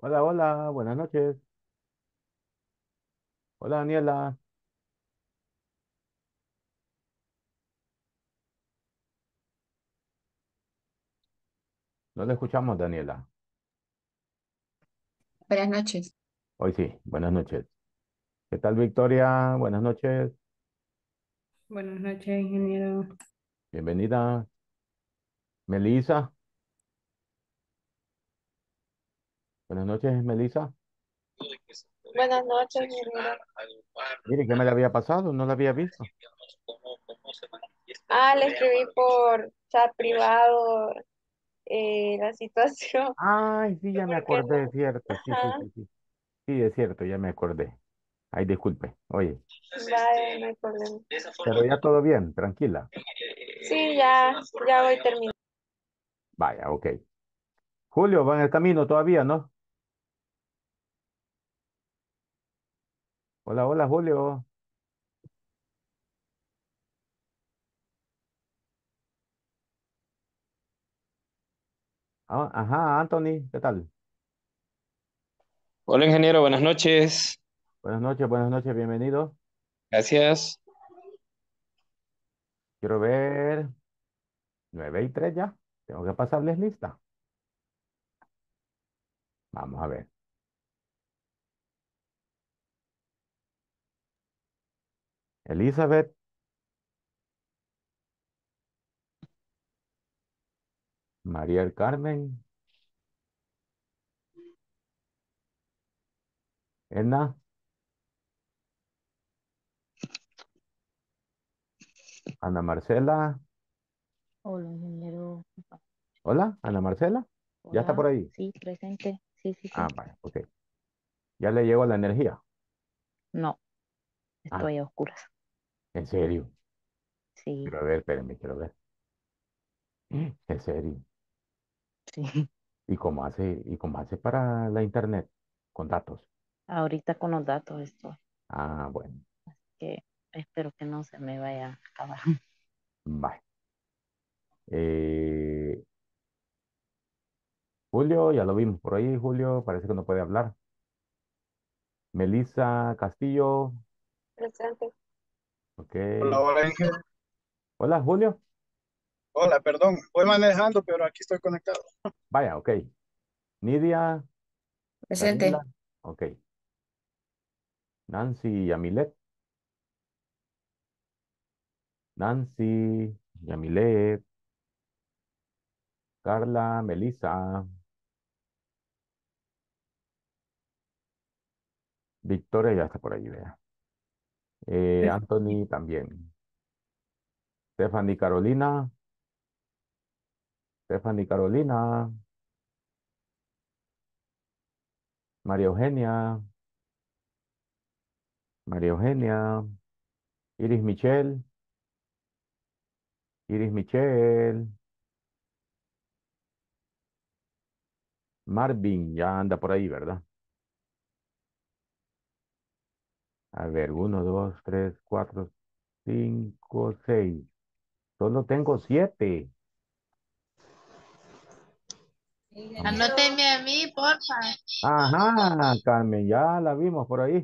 Hola, hola, buenas noches. Hola, Daniela. No le escuchamos, Daniela. Buenas noches. Hoy sí, buenas noches. ¿Qué tal, Victoria? Buenas noches. Buenas noches, ingeniero. Bienvenida. Melissa. Buenas noches, Melissa. Buenas noches, mi vida. Mire, ¿qué me le había pasado? No la había visto. Le escribí por chat privado la situación, Ay, sí, ya me porque acordé, es no. cierto. Sí, sí, Ajá, sí, sí. Sí, es cierto, ya me acordé. Ay, disculpe. Oye, vale, no hay problema. pero ya todo bien, tranquila. Sí, ya voy terminando. Vaya, ok. Julio, va en el camino todavía, ¿no? Hola, hola, Julio. Ah, ajá, Anthony, ¿qué tal? Hola ingeniero, buenas noches. Buenas noches, bienvenido. Gracias. Quiero ver. 9:03 ya. Tengo que pasarles lista. Vamos a ver. Elizabeth, María del Carmen, Edna, Ana Marcela. Hola, ingeniero. Hola, Ana Marcela. ¿Ya está por Hola, ahí? sí, presente. Sí, sí, sí. Ah, vale, ok. Ya le llegó la energía. No, Ah, estoy a oscuras. en serio. Sí, Quiero ver, espérenme, quiero ver. En serio. sí. ¿Y cómo hace para la internet? Con datos. Ahorita con los datos estoy, Ah, bueno. que espero que no se me vaya a acabar. Vale. Eh, Julio, ya lo vimos por ahí. Julio parece que no puede hablar. Melissa Castillo. Presente. Ok. Hola, hola, Ángel. Hola, Julio. Hola, perdón. Voy manejando, pero aquí estoy conectado. Vaya, ok. Nidia, Daniela, Presente. ok. Nancy Yamilet, Nancy Yamilet, Carla, Melissa, Victoria ya está por ahí, vea. Anthony también. Stephanie Carolina, Stephanie Carolina, María Eugenia, María Eugenia, Iris Michelle, Iris Michelle, Marvin ya anda por ahí, ¿verdad? A ver, uno, dos, tres, cuatro, cinco, seis. Solo tengo 7. Vamos. Anóteme a mí, porfa. Ajá, Carmen, ya la vimos por ahí.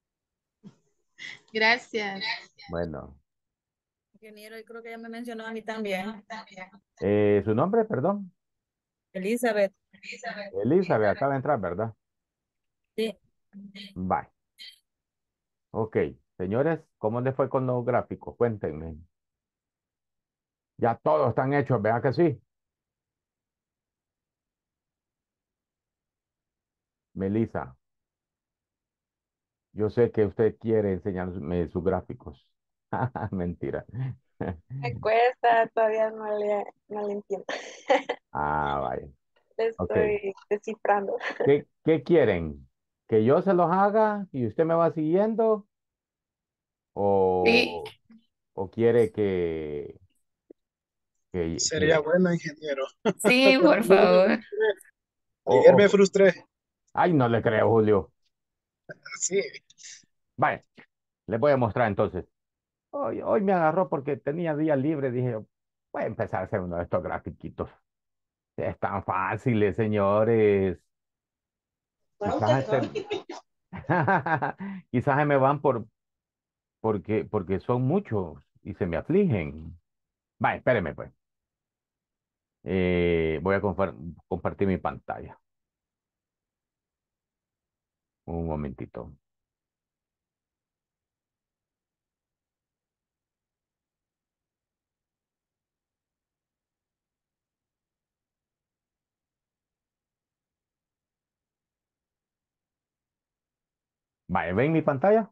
Gracias. Bueno, Ingeniero, yo creo que ya me mencionó a mí también. su nombre, perdón. Elizabeth. Elizabeth, acaba de entrar, ¿verdad? Sí. Bye. Ok, señores, ¿cómo les fue con los gráficos? Cuéntenme. Ya todos están hechos, ¿verdad que sí? Melissa, yo sé que usted quiere enseñarme sus gráficos. Mentira. Me cuesta, todavía no le entiendo. Ah, vaya. Le Ok. estoy descifrando. ¿Qué quieren? ¿Que yo se los haga y usted me va siguiendo? Sí. ¿O, o quiere que Sería bueno, ingeniero. Sí, Pero por favor. ayer o, me frustré. ay, no le creo, Julio. Sí, Vaya, les voy a mostrar entonces. Hoy me agarró porque tenía día libre. Dije, voy a empezar a hacer uno de estos grafiquitos. Es tan fáciles, señores. Quizás quizás se me van porque son muchos y se me afligen. Va, espéreme pues. Voy a compartir mi pantalla. Un momentito. Vale, ¿ven mi pantalla?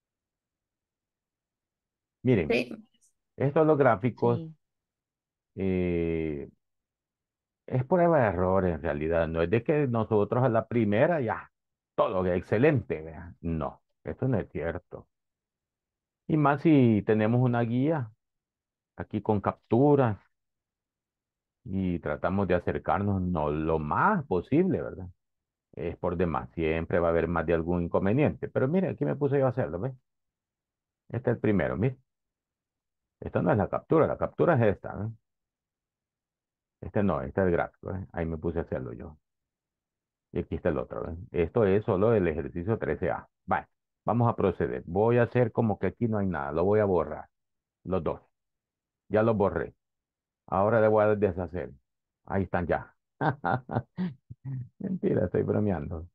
Miren, Sí. estos los gráficos Sí. eh, es prueba de error en realidad. No es de que nosotros a la primera ya, todo excelente, vea. No, esto no es cierto. Y más si tenemos una guía aquí con capturas y tratamos de acercarnos no lo más posible, ¿verdad? Es por demás, siempre va a haber más de algún inconveniente. Pero mire, aquí me puse yo a hacerlo, ¿ves? Este es el primero, mire. Esta no es la captura es esta, ¿ves? Este no, este es el gráfico, ¿ves? Ahí me puse a hacerlo yo. Y aquí está el otro, ¿ves? Esto es solo el ejercicio 13A. Vale, vamos a proceder. Voy a hacer como que aquí no hay nada, lo voy a borrar. Los dos. Ya los borré. Ahora le voy a deshacer. Ahí están ya. Mentira, estoy bromeando.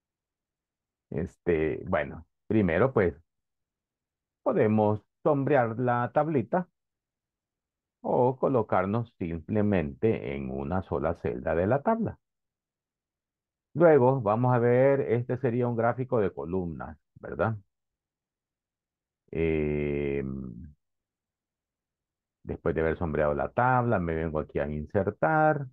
Bueno, primero pues podemos sombrear la tablita o colocarnos simplemente en una sola celda de la tabla. Luego vamos a ver, este sería un gráfico de columnas, ¿verdad? Eh, Después de haber sombreado la tabla, me vengo aquí a insertar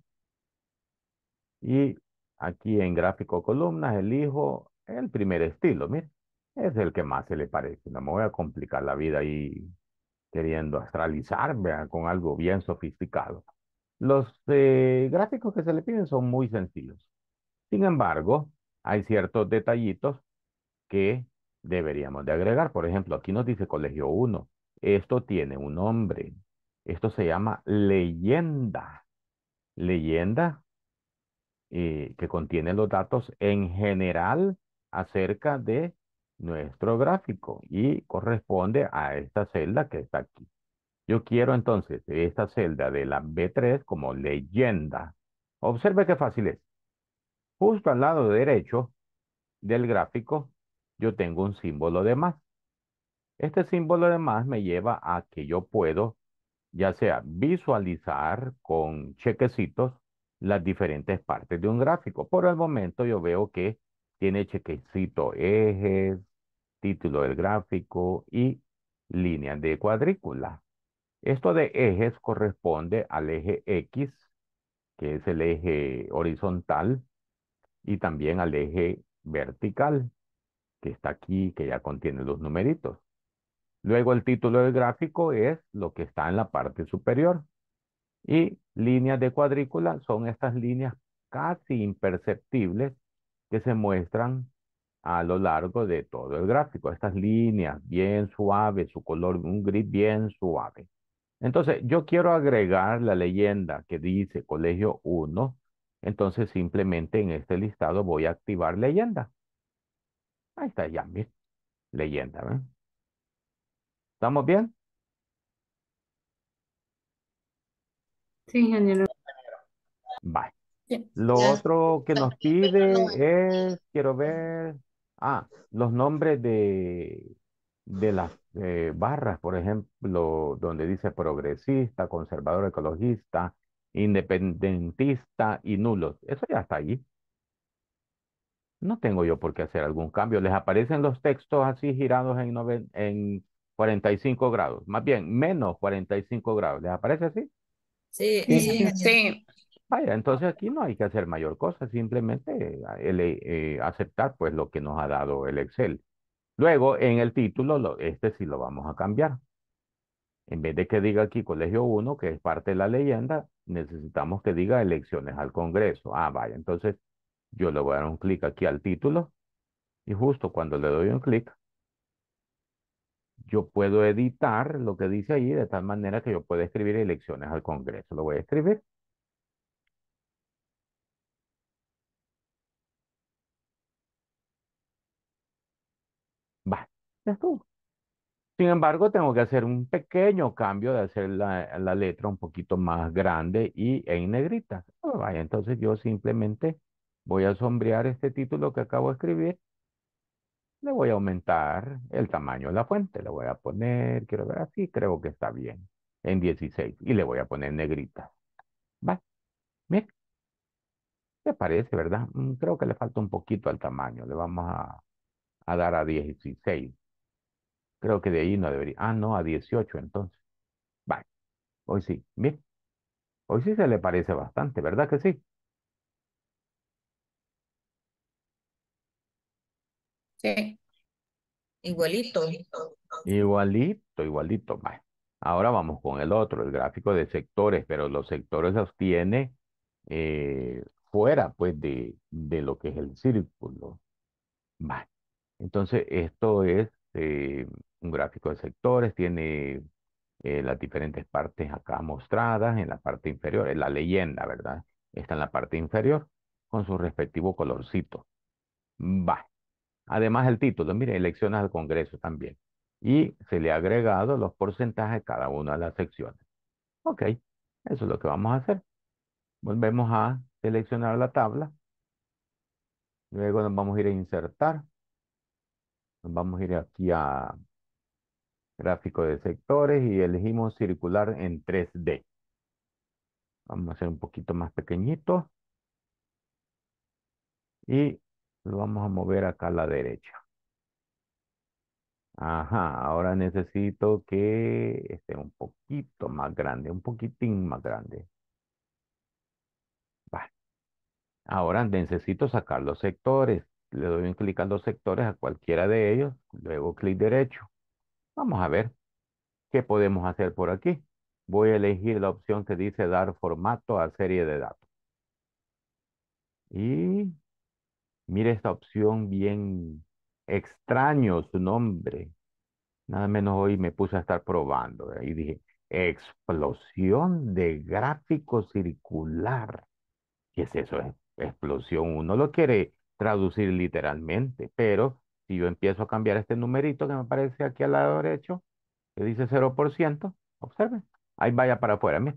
y aquí en gráfico columnas elijo el primer estilo, mire, es el que más se le parece. No me voy a complicar la vida ahí queriendo astralizar, vea, con algo bien sofisticado. Los gráficos que se le piden son muy sencillos. Sin embargo, hay ciertos detallitos que deberíamos de agregar. Por ejemplo, aquí nos dice Colegio 1. Esto tiene un nombre. Esto se llama leyenda. Leyenda que contiene los datos en general acerca de nuestro gráfico y corresponde a esta celda que está aquí. Yo quiero entonces esta celda de la B3 como leyenda. Observe qué fácil es. Justo al lado derecho del gráfico, yo tengo un símbolo de más. Este símbolo de más me lleva a que yo puedo, ya sea visualizar con chequecitos las diferentes partes de un gráfico. Por el momento yo veo que tiene chequecito ejes, título del gráfico y líneas de cuadrícula. Esto de ejes corresponde al eje X, que es el eje horizontal, y también al eje vertical, que está aquí, que ya contiene los numeritos. Luego el título del gráfico es lo que está en la parte superior. Y líneas de cuadrícula son estas líneas casi imperceptibles que se muestran a lo largo de todo el gráfico. Estas líneas bien suaves, su color, un gris bien suave. Entonces, yo quiero agregar la leyenda que dice Colegio 1. Entonces, simplemente en este listado voy a activar leyenda. Ahí está ya, ¿ves? Leyenda, ¿ven? ¿Estamos bien? Sí, ingeniero. Bye. Sí. Lo otro que nos pide es, quiero ver, los nombres de las barras, por ejemplo, donde dice progresista, conservador, ecologista, independentista y nulos. Eso ya está allí. No tengo yo por qué hacer algún cambio. Les aparecen los textos así girados en 45 grados. Más bien, menos 45 grados. ¿Les aparece así? Sí, Sí, sí, ingeniero. sí. Vaya, entonces aquí no hay que hacer mayor cosa, simplemente aceptar pues lo que nos ha dado el Excel. Luego, en el título, este sí lo vamos a cambiar. En vez de que diga aquí Colegio 1, que es parte de la leyenda, necesitamos que diga elecciones al Congreso. Vaya, entonces yo le voy a dar un clic aquí al título y justo cuando le doy un clic, yo puedo editar lo que dice ahí de tal manera que yo pueda escribir elecciones al Congreso. Lo voy a escribir. Ya estuvo. Sin embargo, tengo que hacer un pequeño cambio de hacer la letra un poquito más grande y en negrita. Vaya, entonces yo simplemente voy a sombrear este título que acabo de escribir. Le voy a aumentar el tamaño de la fuente. Le voy a poner, quiero ver así, creo que está bien, en 16. Y le voy a poner negrita. Va, mire, ¿qué parece, verdad? Creo que le falta un poquito al tamaño. Le vamos a dar a 16. Creo que de ahí no debería. Ah, no, a 18 entonces. Va, hoy sí. Bien, hoy sí se le parece bastante, ¿verdad que sí? Sí, igualito. Igualito, igualito. Va. Ahora vamos con el otro, el gráfico de sectores, pero los sectores los tiene fuera, pues, de lo que es el círculo. Va. Entonces, esto es un gráfico de sectores, tiene las diferentes partes acá mostradas en la parte inferior, es la leyenda, ¿verdad? Está en la parte inferior con su respectivo colorcito. Va. Además, el título, mire, elecciones al Congreso también. Y se le ha agregado los porcentajes a cada una de las secciones. Ok, eso es lo que vamos a hacer. Volvemos a seleccionar la tabla. Luego nos vamos a ir a insertar. Nos vamos a ir aquí a gráfico de sectores y elegimos circular en 3D. Vamos a hacer un poquito más pequeñito y lo vamos a mover acá a la derecha. Ajá, ahora necesito que esté un poquito más grande, un poquitín más grande. Va. Ahora necesito sacar los sectores. Le doy un clic a los sectores a cualquiera de ellos, luego clic derecho. Vamos a ver qué podemos hacer por aquí. Voy a elegir la opción que dice dar formato a serie de datos. Y mire esta opción bien extraño su nombre. Nada menos hoy me puse a estar probando. Y dije, explosión de gráfico circular. ¿Qué es eso? Explosión. Uno lo quiere traducir literalmente, pero si yo empiezo a cambiar este numerito que me aparece aquí al lado derecho, que dice 0%, observen, ahí vaya para afuera. Mire.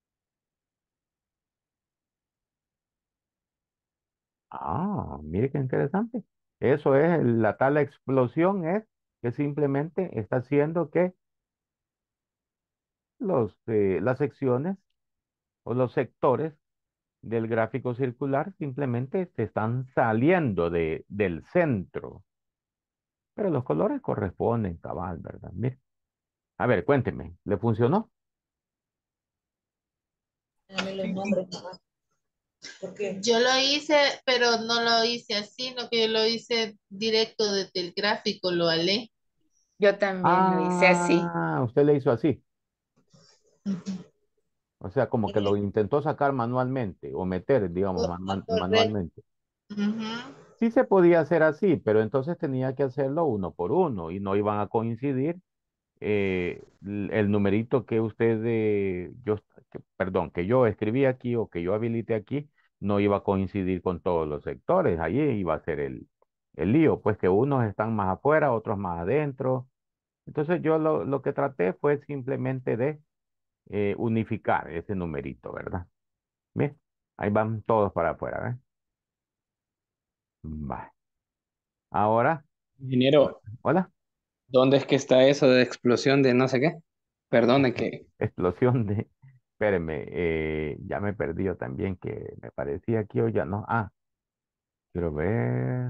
Ah, mire qué interesante. Eso es, la tal explosión es que simplemente está haciendo que las secciones o los sectores del gráfico circular simplemente se están saliendo del centro. Pero los colores corresponden, cabal, ¿verdad? Mire. A ver, cuénteme, ¿le funcionó? Dame los nombres, mamá. ¿Por qué? Yo lo hice, pero no lo hice así, no que yo lo hice directo desde el gráfico, lo alé. Yo también lo hice así. Ah, usted le hizo así. O sea, como que lo intentó sacar manualmente o meter, digamos, Correcto. manualmente. Ujú. Sí se podía hacer así, pero entonces tenía que hacerlo uno por uno y no iban a coincidir el numerito que usted, perdón, que yo escribí aquí o que yo habilité aquí, no iba a coincidir con todos los sectores. Allí iba a ser el lío, pues que unos están más afuera, otros más adentro. Entonces yo lo que traté fue simplemente de unificar ese numerito, ¿verdad? Bien, ahí van todos para afuera, ¿ves? Va. Ahora, Ingeniero, hola, ¿dónde es que está eso de explosión de no sé qué? Perdone que... explosión de, espéreme, ya me perdí yo también que me parecía aquí o ya no. Ah, quiero ver.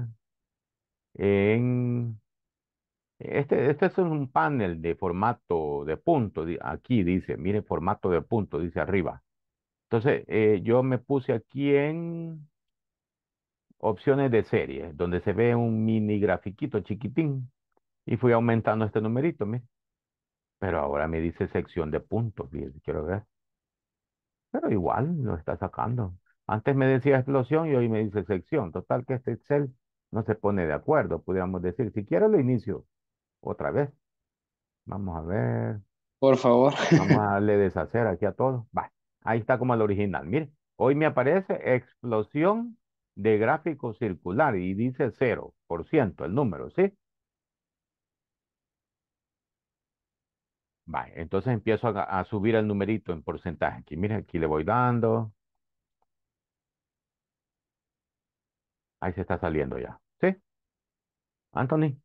En este es un panel de formato de punto. Aquí dice, mire, formato de punto, dice arriba. Entonces, yo me puse aquí en opciones de serie, donde se ve un mini grafiquito chiquitín. Y fui aumentando este numerito, mire. Pero ahora me dice sección de puntos, fíjese, quiero ver. Pero igual lo está sacando. Antes me decía explosión y hoy me dice sección. Total que este Excel no se pone de acuerdo, podríamos decir. Si quiero lo inicio otra vez. Vamos a ver. Por favor. Vamos a darle deshacer aquí a todo. Va. Ahí está como el original. Mire, hoy me aparece explosión de gráfico circular y dice 0% el número, ¿sí? Vale, entonces empiezo a subir el numerito en porcentaje. Aquí, mire, aquí le voy dando. Ahí se está saliendo ya. ¿Sí? Anthony.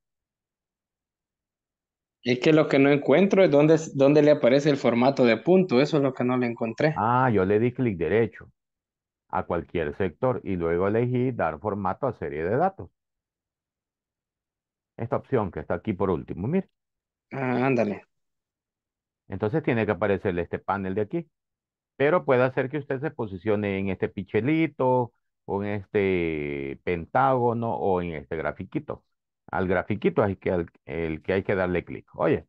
Es que lo que no encuentro es dónde le aparece el formato de punto. Eso es lo que no le encontré. Ah, yo le di clic derecho a cualquier sector y luego elegí dar formato a serie de datos. Esta opción que está aquí por último, mire. Ah, ándale. Entonces tiene que aparecerle este panel de aquí. Pero puede hacer que usted se posicione en este pichelito o en este pentágono o en este grafiquito. Al grafiquito es el que hay que darle clic. Oye,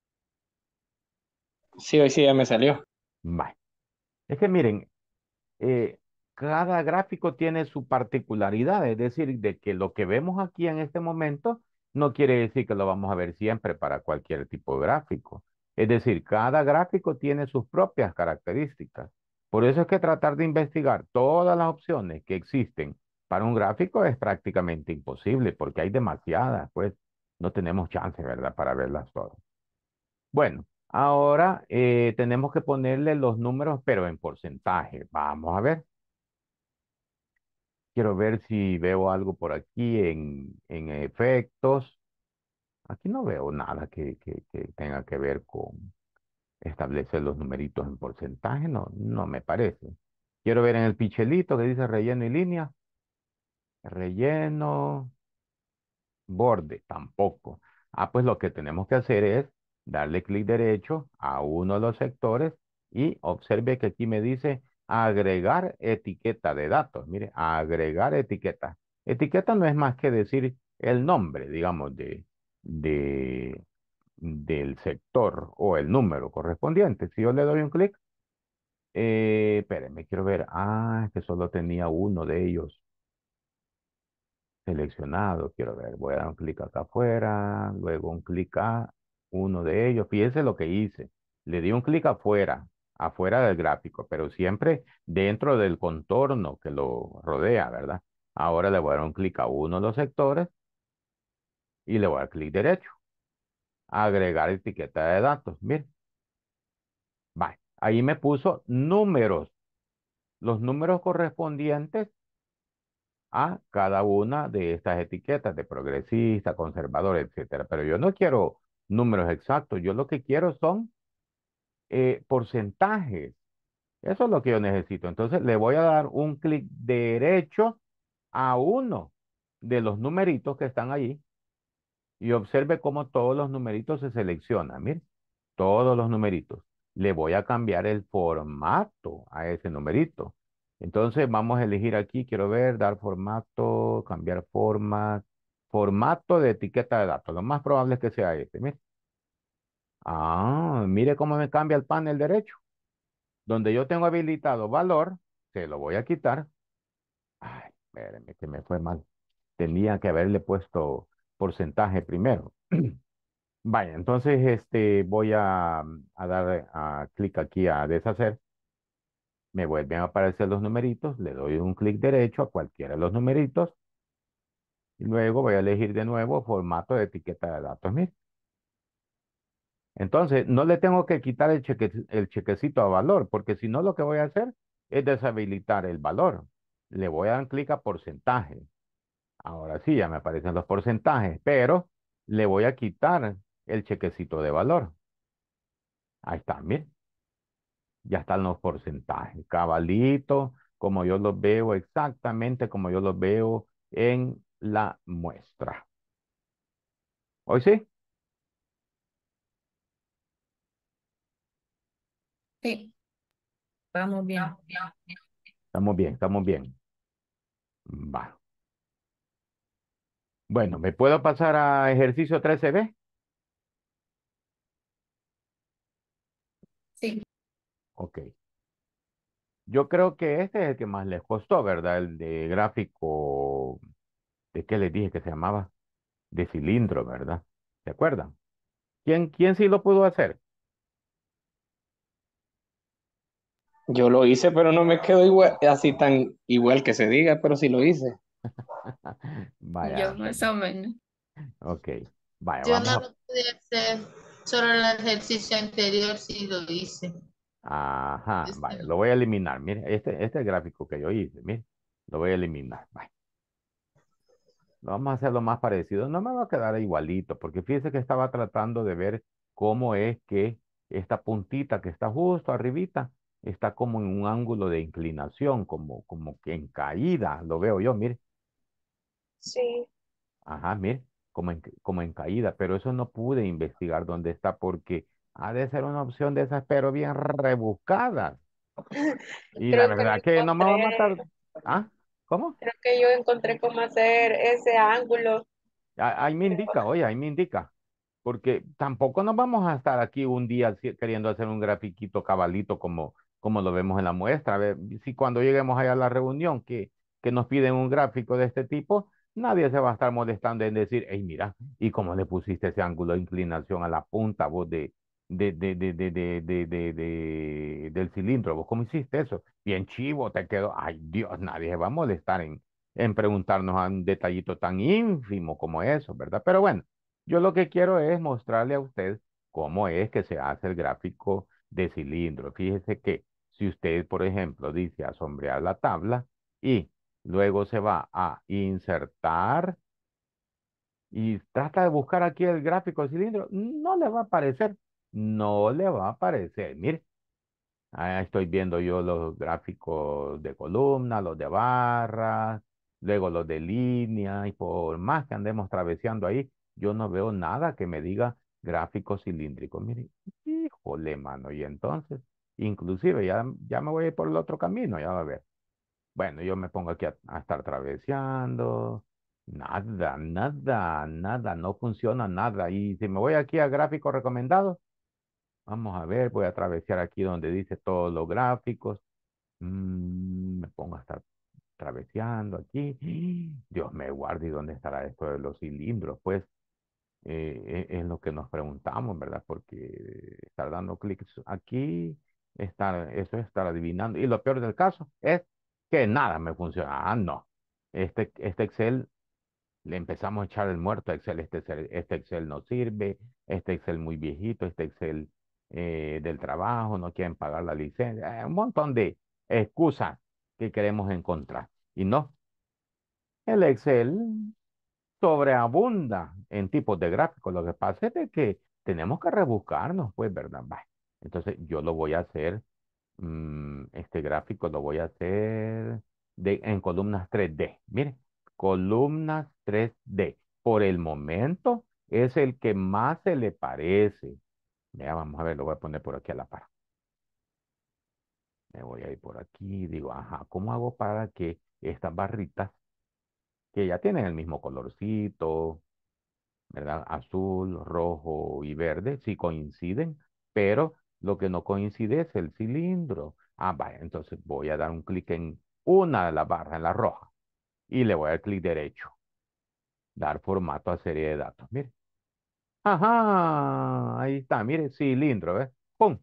Sí, hoy sí ya me salió. bye. Es que miren, eh, cada gráfico tiene su particularidad, es decir, de que lo que vemos aquí en este momento no quiere decir que lo vamos a ver siempre para cualquier tipo de gráfico. Es decir, cada gráfico tiene sus propias características. Por eso es que tratar de investigar todas las opciones que existen para un gráfico es prácticamente imposible, porque hay demasiadas, pues no tenemos chance, ¿verdad?, para verlas todas. Bueno, ahora tenemos que ponerle los números, pero en porcentaje. Vamos a ver. Quiero ver si veo algo por aquí en efectos. Aquí no veo nada que tenga que ver con establecer los numeritos en porcentaje. No, no me parece. Quiero ver en el pichelito que dice relleno y línea. Relleno. Borde, tampoco. Ah, pues lo que tenemos que hacer es darle clic derecho a uno de los sectores y observe que aquí me dice agregar etiqueta de datos. Mire, agregar etiqueta. Etiqueta no es más que decir el nombre, digamos, de, del sector o el número correspondiente. Si yo le doy un clic, espérenme, quiero ver. Ah, es que solo tenía uno de ellos seleccionado. Quiero ver, voy a dar un clic acá afuera, luego un clic a uno de ellos. Fíjense lo que hice. Le di un clic afuera, afuera del gráfico, pero siempre dentro del contorno que lo rodea, ¿verdad? Ahora le voy a dar un clic a uno de los sectores y le voy a dar clic derecho. Agregar etiqueta de datos. Miren, va. Ahí me puso números. Los números correspondientes a cada una de estas etiquetas de progresista, conservador, etcétera. Pero yo no quiero números exactos, yo lo que quiero son porcentajes. Eso es lo que yo necesito. Entonces le voy a dar un clic derecho a uno de los numeritos que están allí y observe cómo todos los numeritos se seleccionan. Mire, todos los numeritos. Le voy a cambiar el formato a ese numerito. Entonces vamos a elegir aquí, quiero ver, dar formato, cambiar forma, formato de etiqueta de datos. Lo más probable es que sea este. Mire. Ah, mire cómo me cambia el panel derecho. Donde yo tengo habilitado valor, se lo voy a quitar. Ay, espérenme que me fue mal. Tenía que haberle puesto porcentaje primero. Vaya, entonces voy a dar clic aquí a deshacer. Me vuelven a aparecer los numeritos. Le doy un clic derecho a cualquiera de los numeritos. Y luego voy a elegir de nuevo formato de etiqueta de datos. Mire. Entonces, no le tengo que quitar el chequecito a valor, porque si no lo que voy a hacer es deshabilitar el valor. Le voy a dar clic a porcentaje. Ahora sí, ya me aparecen los porcentajes, pero le voy a quitar el chequecito de valor. Ahí está, mire. Ya están los porcentajes, cabalito, como yo los veo, exactamente como yo los veo en la muestra. ¿Hoy sí? Sí, vamos bien. Estamos bien, estamos bien. Va. Bueno, ¿me puedo pasar a ejercicio 13B? Sí, Ok. Yo creo que este es el que más les costó, ¿verdad? El de gráfico, ¿de qué les dije que se llamaba? De cilindro, ¿verdad? ¿Se acuerdan? ¿Quién sí lo pudo hacer? Yo lo hice, pero no me quedó igual, así tan igual que se diga, pero sí lo hice. yo Vaya, más o menos. ok. Vaya, Yo vamos no a... lo pude hacer. Solo el ejercicio anterior sí lo hice. Ajá, Este vaya, no. lo voy a eliminar. Mire, este es el gráfico que yo hice. Mire, lo voy a eliminar. Vaya, lo vamos a hacer lo más parecido. No me va a quedar igualito, porque fíjese que estaba tratando de ver cómo es que esta puntita que está justo arribita está como en un ángulo de inclinación, como que en caída. Lo veo yo, mire. Sí. Ajá, mire, como en caída, pero eso no pude investigar dónde está porque ha de ser una opción de esas, pero bien rebuscadas. Y la Creo que verdad que no me va a matar. ¿Ah? ¿Cómo? creo que yo encontré cómo hacer ese ángulo. Ahí me indica, oye, ahí me indica. Porque tampoco nos vamos a estar aquí un día queriendo hacer un grafiquito cabalito como lo vemos en la muestra. A ver, si cuando lleguemos allá a la reunión que nos piden un gráfico de este tipo, nadie se va a estar molestando en decir, hey, mira, ¿y cómo le pusiste ese ángulo de inclinación a la punta vos del cilindro? ¿Vos cómo hiciste eso? Bien chivo, te quedó. Ay, Dios, nadie se va a molestar en preguntarnos a un detallito tan ínfimo como eso, ¿verdad? Pero bueno. Yo lo que quiero es mostrarle a usted cómo es que se hace el gráfico de cilindro. Fíjese que si usted, por ejemplo, dice a sombrear la tabla y luego se va a insertar y trata de buscar aquí el gráfico de cilindro, no le va a aparecer. No le va a aparecer. Mire, estoy viendo yo los gráficos de columna, los de barras, luego los de línea, y por más que andemos traveseando ahí, yo no veo nada que me diga gráfico cilíndrico. Mire, híjole, mano, y entonces, inclusive ya me voy a ir por el otro camino, ya va a ver. Bueno, yo me pongo aquí a estar traveseando. Nada, nada, nada, no funciona nada. Y si me voy aquí a gráfico recomendado, vamos a ver, voy a atravesar aquí donde dice todos los gráficos. Me pongo a estar traveseando aquí. Dios me guarde, ¿y dónde estará esto de los cilindros? Pues es lo que nos preguntamos, ¿verdad? Porque estar dando clics aquí, eso es estar adivinando. Y lo peor del caso es que nada me funciona. Ah, no. Este Excel le empezamos a echar el muerto a Excel. Este Excel no sirve, este Excel muy viejito, este Excel del trabajo, no quieren pagar la licencia, un montón de excusas que queremos encontrar. Y no, el Excel sobreabunda en tipos de gráficos. Lo que pasa es de que tenemos que rebuscarnos, pues, ¿verdad? Vale. Entonces yo lo voy a hacer, este gráfico lo voy a hacer en columnas 3D. Mire, columnas 3D. Por el momento es el que más se le parece. Ya vamos a ver, lo voy a poner por aquí a la par. Me voy a ir por aquí, digo, ajá, ¿cómo hago para que estas barritas, que ya tienen el mismo colorcito, ¿verdad? Azul, rojo y verde, sí coinciden, pero lo que no coincide es el cilindro. Ah, vaya, entonces voy a dar un clic en una de las barras, en la roja, y le voy a dar clic derecho, dar formato a serie de datos. Mire, ajá, ahí está, mire, cilindro, ¿ves? ¡Pum!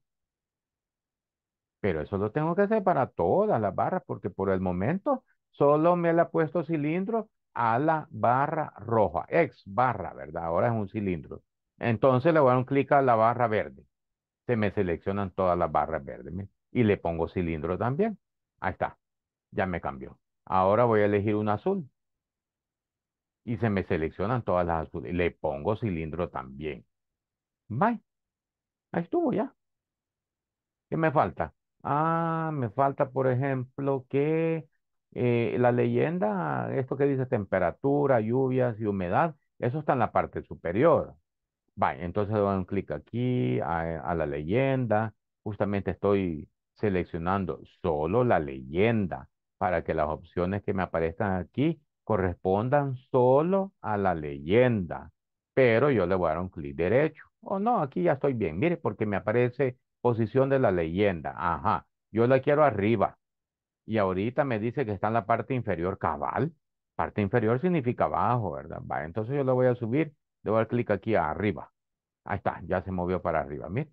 Pero eso lo tengo que hacer para todas las barras, porque por el momento solo me le ha puesto cilindro a la barra roja, ex barra, ¿verdad? Ahora es un cilindro. Entonces le voy a dar un clic a la barra verde. Se me seleccionan todas las barras verdes. Mire, y le pongo cilindro también. Ahí está, ya me cambió. Ahora voy a elegir un azul y se me seleccionan todas las azules. Le pongo cilindro también. Bye, ahí estuvo ya. ¿Qué me falta? Ah, me falta, por ejemplo, que la leyenda, esto que dice temperatura, lluvias y humedad, eso está en la parte superior. Vale, entonces le doy un clic aquí a la leyenda. Justamente estoy seleccionando solo la leyenda para que las opciones que me aparezcan aquí correspondan solo a la leyenda. Pero yo le voy a dar un clic derecho. Oh, no, aquí ya estoy bien. Mire, porque me aparece posición de la leyenda. Ajá, yo la quiero arriba. Y ahorita me dice que está en la parte inferior cabal. Parte inferior significa abajo, ¿verdad? Va, entonces yo le voy a subir, le voy a dar clic aquí arriba. Ahí está, ya se movió para arriba. Mire,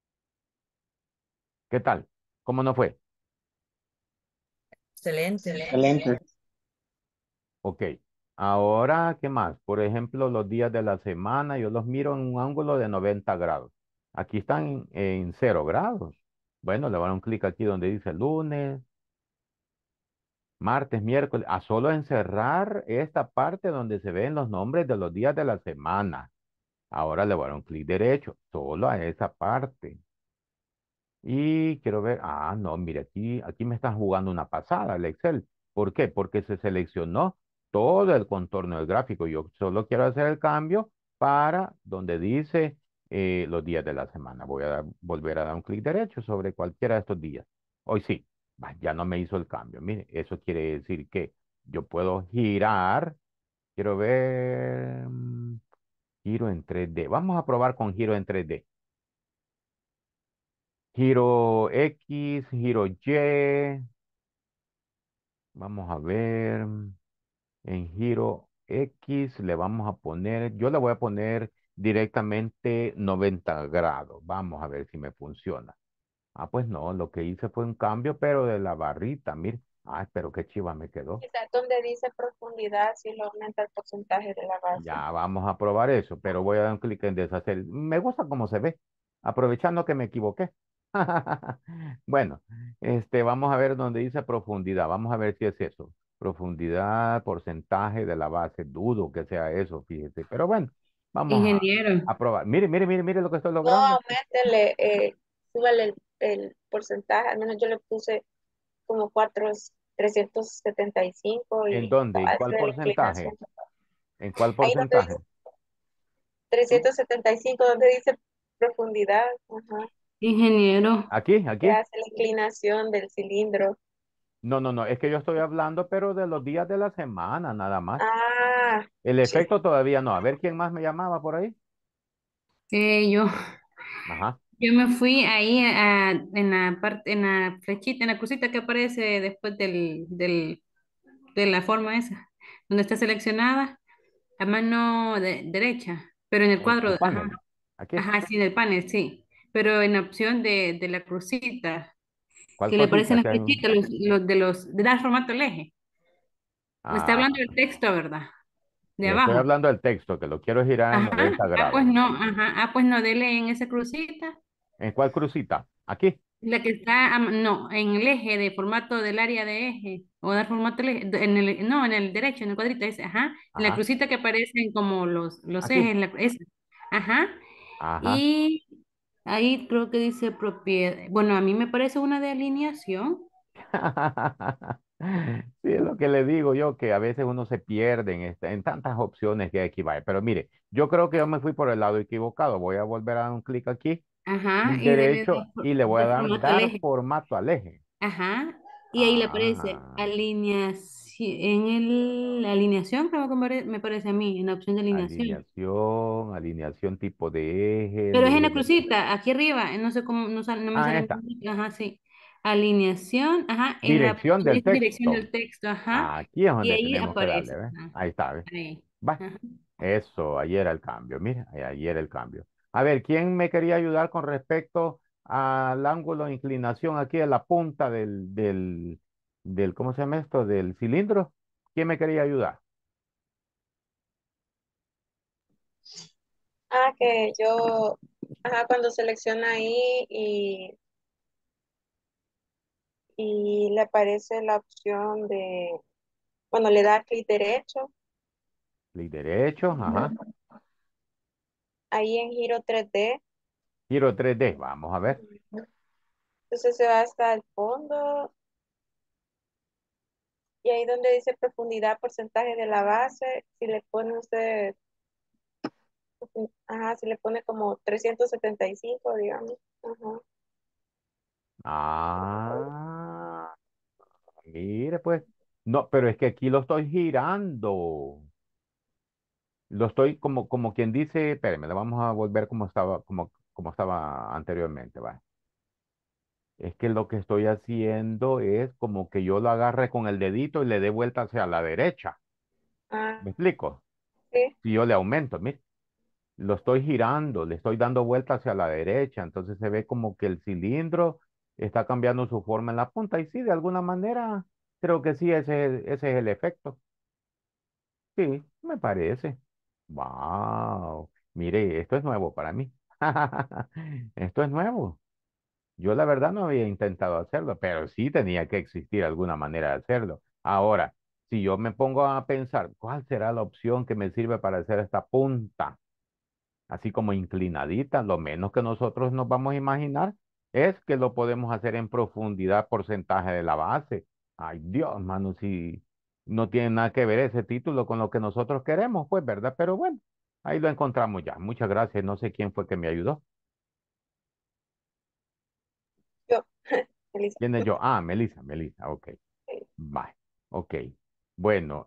¿qué tal? ¿Cómo no fue? Excelente. Excelente. Ok. Ahora, ¿qué más? Por ejemplo, los días de la semana, yo los miro en un ángulo de 90 grados. Aquí están en 0 grados. Bueno, le van a dar un clic aquí donde dice lunes, martes, miércoles. A solo encerrar esta parte donde se ven los nombres de los días de la semana. Ahora le voy a dar un clic derecho, solo a esa parte. Y quiero ver, no, mire, aquí me están jugando una pasada el Excel. ¿Por qué? Porque se seleccionó todo el contorno del gráfico. Yo solo quiero hacer el cambio para donde dice los días de la semana. Voy a volver a dar un clic derecho sobre cualquiera de estos días. Hoy sí, ya no me hizo el cambio. Mire, eso quiere decir que yo puedo girar. Quiero ver, giro en 3D. Vamos a probar con giro en 3D. Giro X, giro Y. Vamos a ver. En giro X le vamos a poner, yo le voy a poner directamente 90 grados. Vamos a ver si me funciona. Pues no, lo que hice fue un cambio, pero de la barrita, mire. Pero qué chiva me quedó. Quizás donde dice profundidad, si lo aumenta el porcentaje de la base. Ya vamos a probar eso, pero voy a dar un clic en deshacer. Me gusta cómo se ve, aprovechando que me equivoqué. Bueno, vamos a ver donde dice profundidad. Vamos a ver si es eso. Profundidad, porcentaje de la base. Dudo que sea eso, fíjese. Pero bueno, vamos Ingeniero, a probar. Mire, mire, mire, mire lo que estoy No, logrando. auméntele, súbale el porcentaje, al menos yo le puse como 375 ¿En y dónde? ¿En cuál hace la porcentaje? inclinación. ¿En cuál Ahí donde porcentaje? dice 375, donde dice profundidad, ajá, ingeniero, ¿Aquí? que ¿Aquí? hace la inclinación del cilindro. No, no, no. Es que yo estoy hablando, pero de los días de la semana, nada más. Ah, El sí. efecto todavía no. A ver quién más me llamaba por ahí. yo, Ajá. yo me fui ahí en la parte, en la flechita, en la cosita que aparece después de la forma esa, donde está seleccionada a mano derecha, pero en el El cuadro, ajá, panel. Aquí. ajá, sí, en el panel, sí, pero en la opción de la crucita, ¿Cuál que le aparecen cosita? las flechitas, de dar formato al eje. Me está Ah, hablando del texto, ¿verdad? De estoy abajo. hablando del texto, que lo quiero girar en Ajá. 90 Pues grados. no, ajá. Pues no, dele en esa crucita. ¿En cuál crucita? Aquí. La que está, no, en el eje de formato del área de eje, o dar formato al eje, no, en el derecho, en el cuadrito ese, ajá, en la Ajá. crucita que aparecen como los Aquí. ejes, esa, ajá, Ajá. y ahí creo que dice propiedad, bueno, a mí me parece una de alineación, Sí, es lo que le digo yo, que a veces uno se pierde en tantas opciones que hay aquí. Vaya. Pero mire, yo creo que yo me fui por el lado equivocado. Voy a volver a dar un clic aquí, ajá, clic y dele derecho, y le voy a dar dar formato al dar eje, formato al eje. ajá, y ahí le aparece Ah, alineación, la alineación, creo que me parece a mí, en la opción de alineación. alineación tipo de eje, Pero el es en eje la de... crucita, aquí arriba, no sé cómo, no me sale, Esta. ajá, sí. Alineación, ajá, en la Dirección del dirección texto. del texto, ajá, Aquí es y donde ahí tenemos que darle, aparece, ¿ves? ajá, Ahí está, ¿ves? ahí, Va. ajá. Eso, ahí era el cambio, mira, ahí era el cambio. A ver, ¿quién me quería ayudar con respecto al ángulo de inclinación aquí de la punta ¿cómo se llama esto? Del cilindro. ¿Quién me quería ayudar? Que yo, ajá, cuando selecciona ahí y le aparece la opción de, bueno, le da clic derecho, Clic derecho, ajá. ahí en giro 3D, Giro 3D, vamos a ver. entonces se va hasta el fondo y ahí donde dice profundidad, porcentaje de la base, si le pone usted, ajá, si le pone como 375 digamos, ajá. Ah, mire pues. No, pero es que aquí lo estoy girando. Lo estoy como quien dice, espérame, le vamos a volver como estaba anteriormente, va. Es que lo que estoy haciendo es como que yo lo agarre con el dedito y le dé vuelta hacia la derecha. Ah, ¿Me explico? sí. Si yo le aumento, mire, lo estoy girando, le estoy dando vuelta hacia la derecha, entonces se ve como que el cilindro está cambiando su forma en la punta. Y sí, de alguna manera, creo que sí, ese es el efecto. Sí, me parece. Wow. Mire, esto es nuevo para mí. Esto es nuevo. Yo la verdad no había intentado hacerlo, pero sí tenía que existir alguna manera de hacerlo. Ahora, si yo me pongo a pensar, ¿cuál será la opción que me sirve para hacer esta punta? Así como inclinadita, lo menos que nosotros nos vamos a imaginar es que lo podemos hacer en profundidad porcentaje de la base. Ay, Dios, mano, si no tiene nada que ver ese título con lo que nosotros queremos, pues, ¿verdad? Pero bueno, ahí lo encontramos ya. Muchas gracias. No sé quién fue que me ayudó. Yo, Elisa. ¿Quién es yo? Ah, Melissa, Melissa, ok. Bye. Ok. Bueno,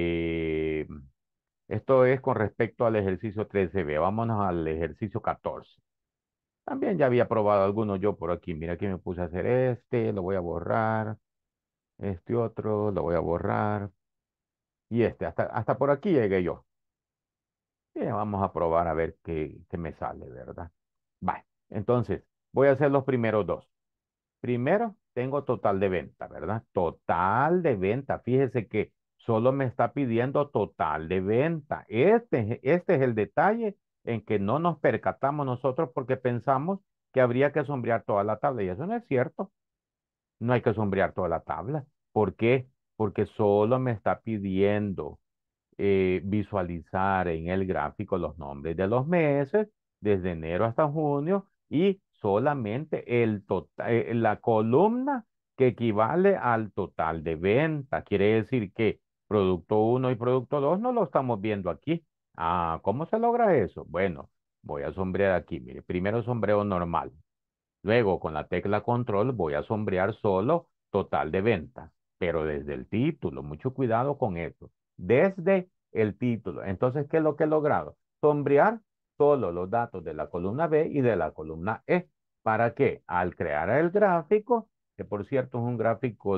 esto es con respecto al ejercicio 13B. Vámonos al ejercicio 14. También ya había probado algunos yo por aquí. Mira que me puse a hacer este, lo voy a borrar. Este otro, lo voy a borrar. Y este, hasta por aquí llegué yo. Bien, vamos a probar a ver qué me sale, ¿verdad? Vale. Entonces, voy a hacer los primeros dos. Primero, tengo total de venta, ¿verdad? Total de venta. Fíjese que solo me está pidiendo total de venta. Este es el detalle en que no nos percatamos nosotros porque pensamos que habría que sombrear toda la tabla. Y eso no es cierto. No hay que sombrear toda la tabla. ¿Por qué? Porque solo me está pidiendo visualizar en el gráfico los nombres de los meses, desde enero hasta junio, y solamente la columna que equivale al total de venta. Quiere decir que producto uno y producto 2 no lo estamos viendo aquí. Ah, ¿cómo se logra eso? Bueno, voy a sombrear aquí. Mire, primero sombreo normal. Luego, con la tecla control, voy a sombrear solo total de ventas, pero desde el título. Mucho cuidado con eso. Desde el título. Entonces, ¿qué es lo que he logrado? Sombrear solo los datos de la columna B y de la columna E. ¿Para qué? Al crear el gráfico, que por cierto es un gráfico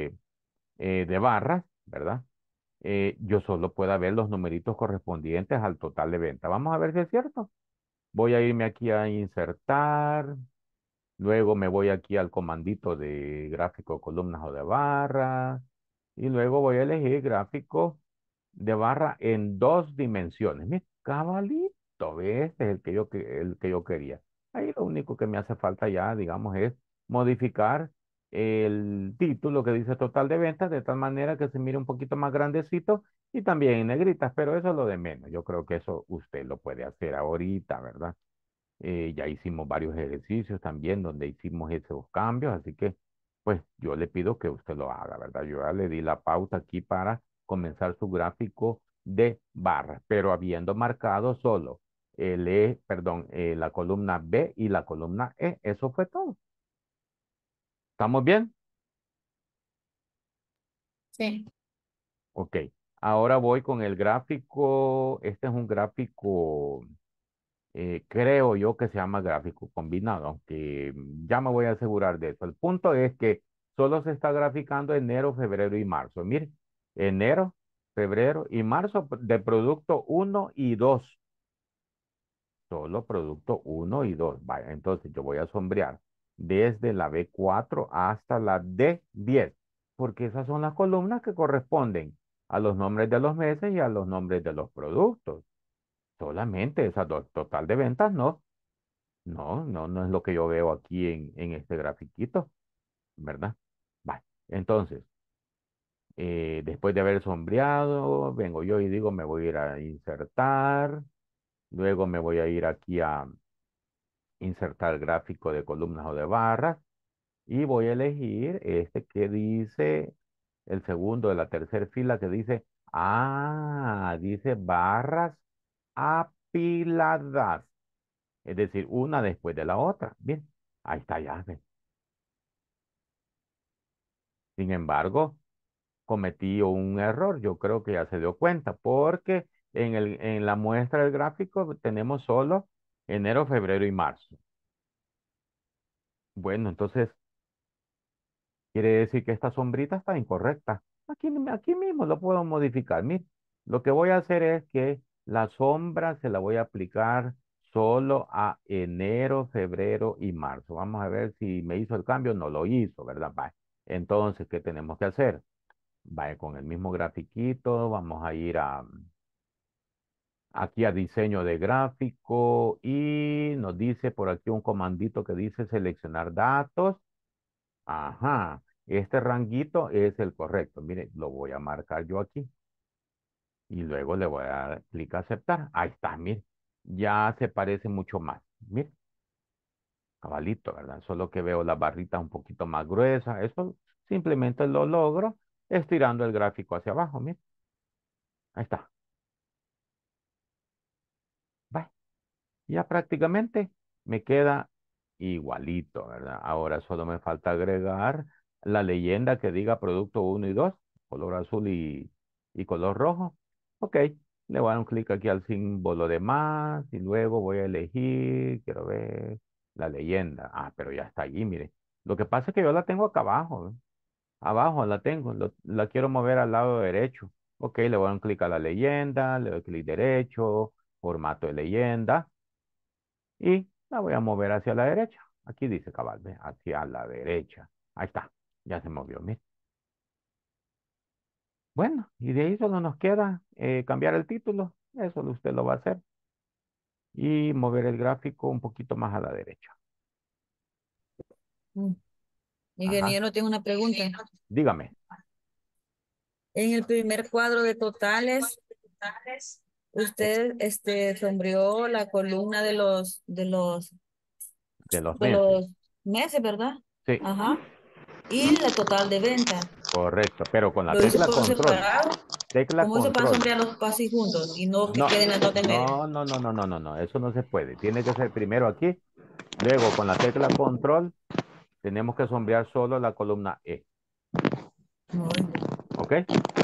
de barras, ¿verdad? Yo solo pueda ver los numeritos correspondientes al total de venta. Vamos a ver si es cierto. Voy a irme aquí a insertar. Luego me voy aquí al comandito de gráfico, columnas o de barra. Y luego voy a elegir gráfico de barra en dos dimensiones. Mira, cabalito, ¿ves? Este es el que yo quería. Ahí lo único que me hace falta ya, digamos, es modificar el título que dice total de ventas de tal manera que se mire un poquito más grandecito y también en negritas, pero eso es lo de menos. Yo creo que eso usted lo puede hacer ahorita, ¿verdad? Ya hicimos varios ejercicios también donde hicimos esos cambios, así que pues yo le pido que usted lo haga, ¿verdad? Yo ya le di la pauta aquí para comenzar su gráfico de barras, pero habiendo marcado solo la columna B y la columna E, eso fue todo. ¿Estamos bien? Sí. Ok. Ahora voy con el gráfico, este es un gráfico creo yo que se llama gráfico combinado, aunque ya me voy a asegurar de eso. El punto es que solo se está graficando enero, febrero y marzo. Mire, enero, febrero y marzo de producto uno y 2. Solo producto uno y 2. Vaya, entonces yo voy a sombrear desde la B4 hasta la D10, porque esas son las columnas que corresponden a los nombres de los meses y a los nombres de los productos. Solamente esas dos. Total de ventas no. No, no, no es lo que yo veo aquí en este grafiquito, ¿verdad? Vale. Entonces, después de haber sombreado, vengo yo y digo, me voy a ir a insertar, luego me voy a ir aquí a insertar gráfico de columnas o de barras y voy a elegir este que dice, el segundo de la tercera fila que dice, dice barras apiladas, es decir, una después de la otra. Bien, ahí está ya. ¿Ve? Sin embargo, cometí un error, yo creo que ya se dio cuenta, porque en la muestra del gráfico tenemos solo enero, febrero y marzo. Bueno, entonces quiere decir que esta sombrita está incorrecta. Aquí mismo lo puedo modificar. Mire, lo que voy a hacer es que la sombra se la voy a aplicar solo a enero, febrero y marzo. Vamos a ver si me hizo el cambio. No lo hizo, ¿verdad? Vale. Entonces, ¿qué tenemos que hacer? Vaya, con el mismo grafiquito, vamos a ir aquí a diseño de gráfico y nos dice por aquí un comandito que dice seleccionar datos. Ajá, este ranguito es el correcto. Mire, lo voy a marcar yo aquí y luego le voy a dar clic a aceptar. Ahí está, mire, ya se parece mucho más. Mire, cabalito, ¿verdad? Solo que veo las barritas un poquito más gruesas. Eso simplemente lo logro estirando el gráfico hacia abajo, mire. Ahí está. Bye. Ya prácticamente me queda igualito, ¿verdad? Ahora solo me falta agregar la leyenda que diga producto uno y 2, color azul y color rojo. Ok, le voy a dar un clic aquí al símbolo de más y luego voy a elegir, quiero ver la leyenda. Ah, pero ya está allí, mire. Lo que pasa es que yo la tengo acá abajo, ¿eh? Abajo la tengo, la quiero mover al lado derecho. Ok, le voy a dar un clic a la leyenda, le doy clic derecho, formato de leyenda. Y la voy a mover hacia la derecha. Aquí dice cabal, ¿ve? Hacia la derecha. Ahí está. Ya se movió, mire. Bueno, y de ahí solo nos queda cambiar el título. Eso usted lo va a hacer. Y mover el gráfico un poquito más a la derecha. Mm. Ajá. Ingeniero, tengo una pregunta. Dígame, En el primer cuadro de totales, usted sombreó la columna de los de meses. los meses, ¿verdad? Sí, Ajá. Y la total de venta. correcto. Pero con la ¿Lo hizo tecla por control. separado? Tecla ¿Cómo hizo para control. sombrear los pasos juntos y no que No, queden las dos de medio? no. Eso no se puede. Tiene que ser primero aquí. Luego con la tecla control tenemos que sombrear solo la columna E. Ay, ¿Ok?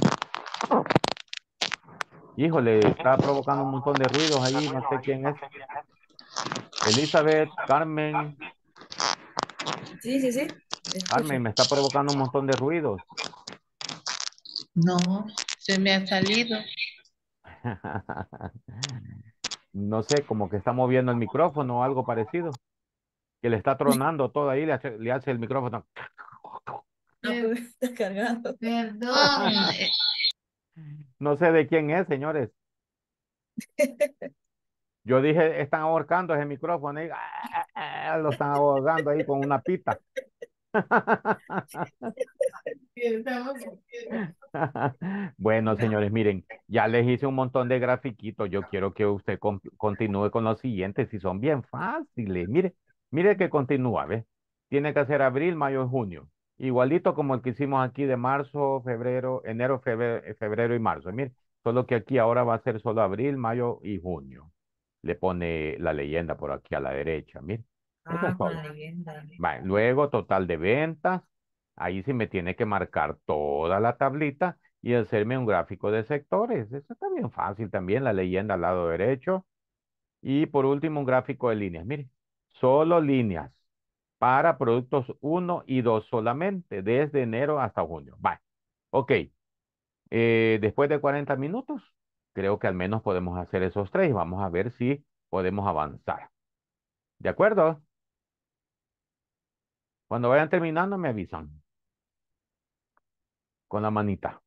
Híjole, está provocando un montón de ruidos ahí, no sé quién es. Elizabeth, Carmen, sí, sí, sí. Carmen, Escucho. me está provocando un montón de ruidos. No, se me ha salido. No sé, como que está moviendo el micrófono o algo parecido, que le está tronando todo ahí, le hace el micrófono. No, pues está cargando. Perdón, No sé de quién es, señores. Yo dije, están ahorcando ese micrófono y lo están ahogando ahí con una pita. estamos. Bueno, señores, miren, ya les hice un montón de grafiquitos. Yo quiero que usted continúe con los siguientes, si son bien fáciles. Mire que continúa, ¿ves? Tiene que hacer abril, mayo y junio. Igualito como el que hicimos aquí de marzo, febrero, enero, febrero y marzo. Mire, solo que aquí ahora va a ser solo abril, mayo y junio. Le pone la leyenda por aquí a la derecha, mire. Eso es Ah, con todo. la leyenda. Vale, luego, total de ventas. Ahí sí me tiene que marcar toda la tablita y hacerme un gráfico de sectores. Eso está bien fácil también, la leyenda al lado derecho. Y por último, un gráfico de líneas. Mire, solo líneas para productos uno y 2 solamente, desde enero hasta junio. Vale, ok. Después de 40 minutos, creo que al menos podemos hacer esos tres. Vamos a ver si podemos avanzar. ¿De acuerdo? Cuando vayan terminando, me avisan con la manita.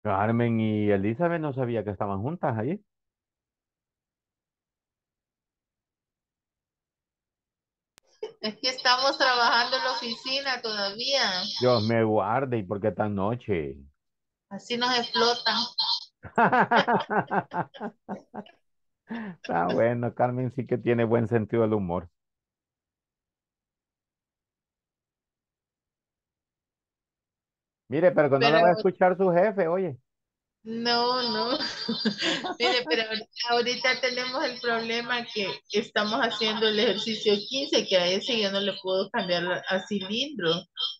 Carmen y Elizabeth no sabía que estaban juntas ahí. Es que estamos trabajando en la oficina todavía. Dios me guarde, ¿y por qué tan noche? Así nos explotan. Está bueno, Carmen sí que tiene buen sentido del humor. Mire, pero que no le Pero va a escuchar su jefe, oye. no, no. Mire, pero ahorita tenemos el problema que estamos haciendo el ejercicio 15, que a ese yo no le puedo cambiar a cilindro.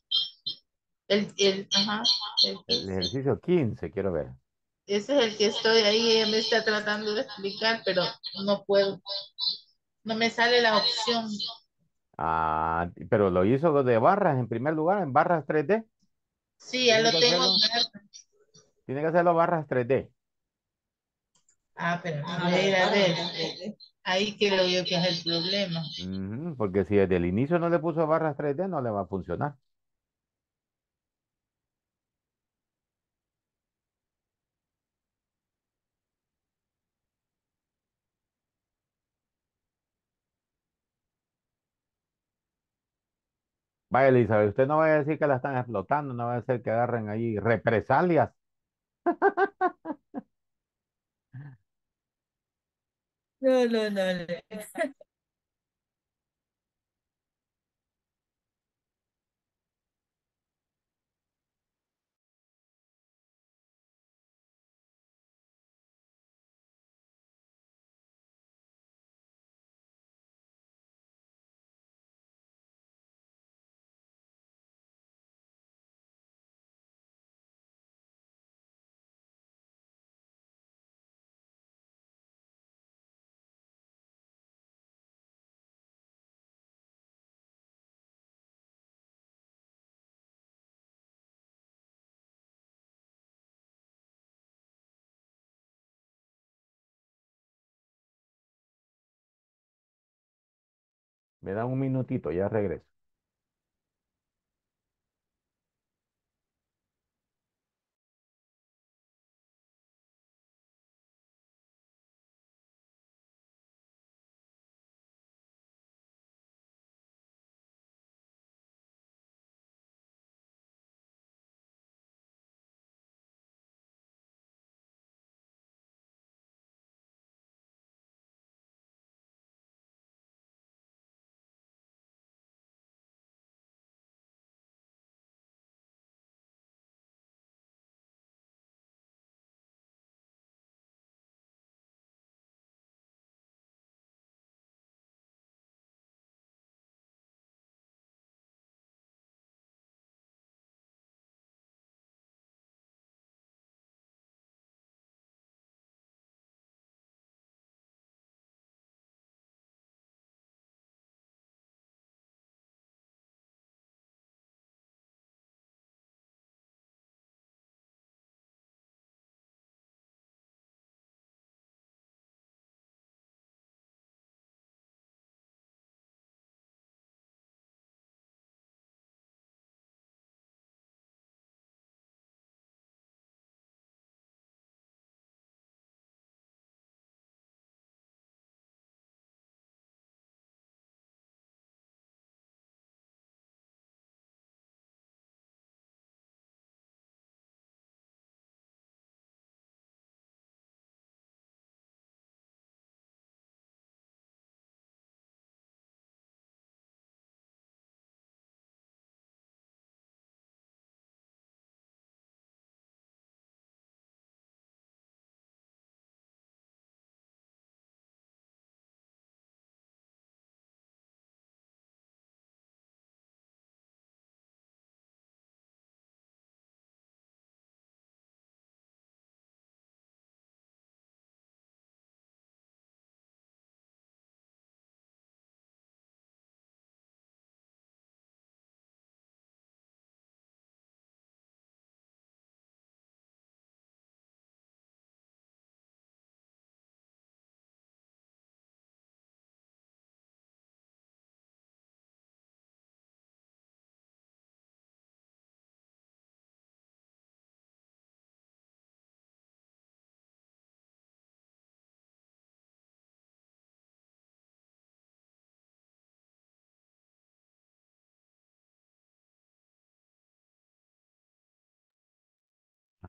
Ajá, el El 15. ejercicio 15, quiero ver. Ese es el que estoy ahí, ella me está tratando de explicar, pero no puedo. No me sale la opción. Ah, pero lo hizo de barras en primer lugar, en barras 3D. Sí, ya Tiene lo que tengo. hacerlo, tiene que hacerlo barras 3D. Ah, pero voy a ir a ver. Ahí creo yo que es el problema. Ujú, porque si desde el inicio no le puso barras 3D, no le va a funcionar. Vaya, Elizabeth, usted no va a decir que la están explotando, no va a decir que agarren ahí represalias. No, no, no. No. Me dan un minutito, ya regreso.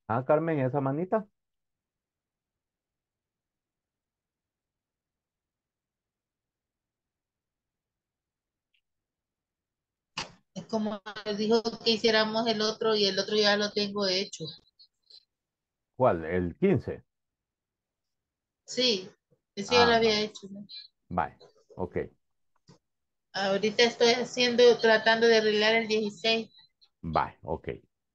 Ah, Carmen, esa manita. Es como les dijo que hiciéramos el otro y el otro ya lo tengo hecho. ¿Cuál? ¿El 15? Sí, eso ya lo Ah, había vale. hecho, ¿no? Vale. Ok. Ahorita estoy haciendo, tratando de arreglar el 16. Vale. Ok.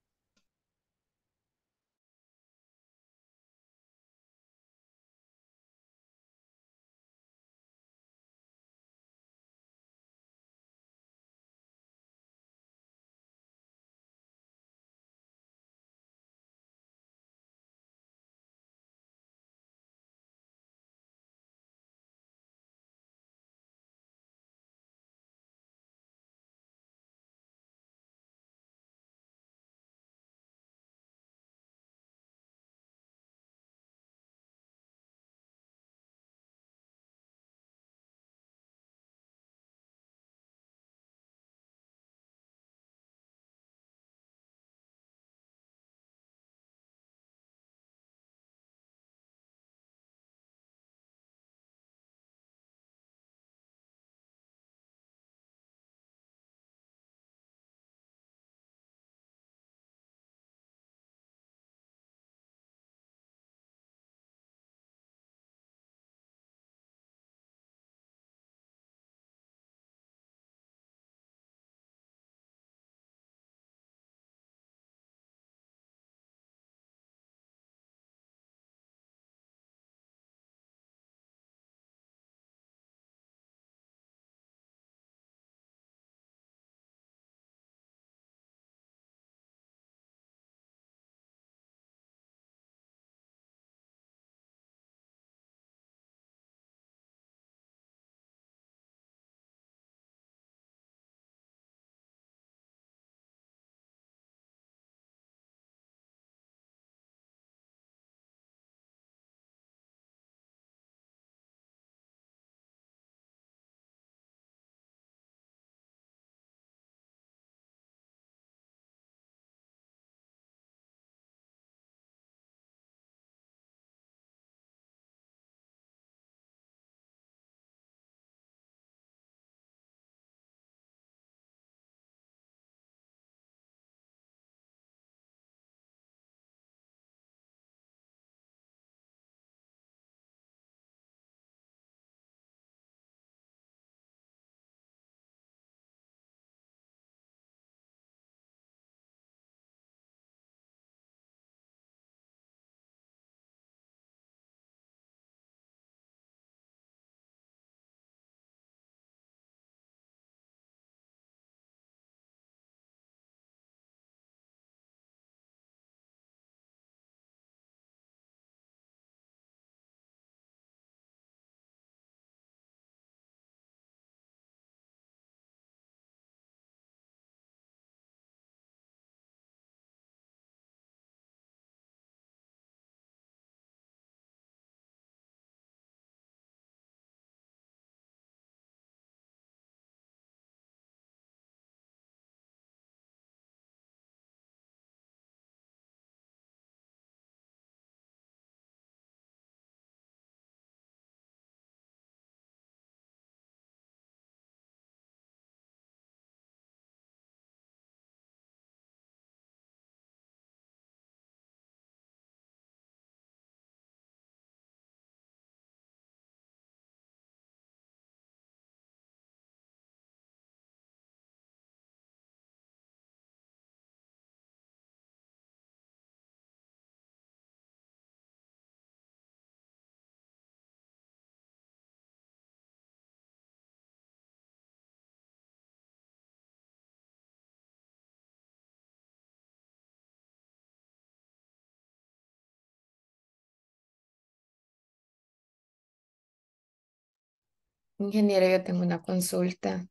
Ingeniero, yo tengo una consulta.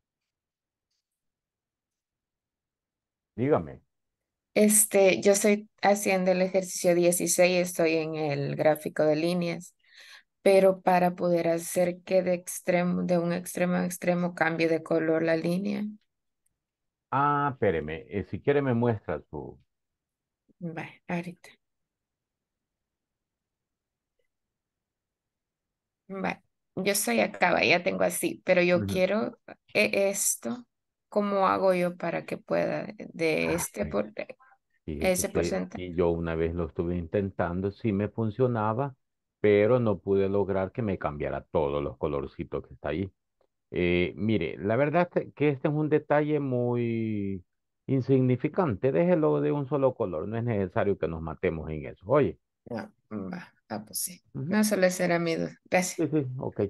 Dígame. Yo estoy haciendo el ejercicio 16, estoy en el gráfico de líneas, pero para poder hacer que de un extremo a extremo cambie de color la línea. Ah, espéreme. Si quiere me muestra Vale, ahorita. Vale. Yo estoy acá, va, ya tengo así, pero yo Ujú. quiero esto. ¿Cómo hago yo para que pueda de Ah, este pues, por fíjese ese que porcentaje? y yo una vez lo estuve intentando, sí me funcionaba, pero no pude lograr que me cambiara todos los colorcitos que está ahí. Mire, la verdad que este es un detalle muy insignificante. Déjelo de un solo color. No es necesario que nos matemos en eso. Oye. No, va, pues sí. Ujú. No solo será mi duda. Gracias. Sí, sí, ok.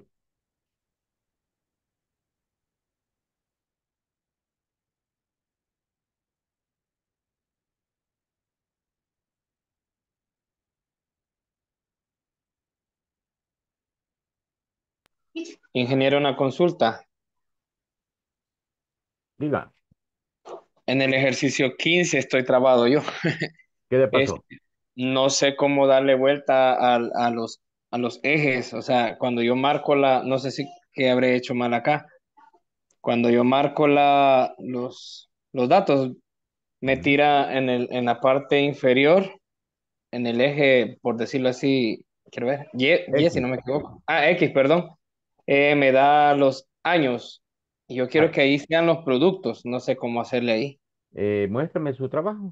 Ingeniero, una consulta. Diga, En el ejercicio 15 estoy trabado yo. ¿qué le Es, pasó? no sé cómo darle vuelta a los ejes. O sea, cuando yo marco no sé si que habré hecho mal acá. Cuando yo marco los datos, me Ujú. tira en la parte inferior, en el eje, por decirlo así, quiero ver, Y si X. no me equivoco. Ah, X, perdón. Me da los años. Y yo quiero Ah, que ahí sean los productos. No sé cómo hacerle ahí. muéstrame su trabajo.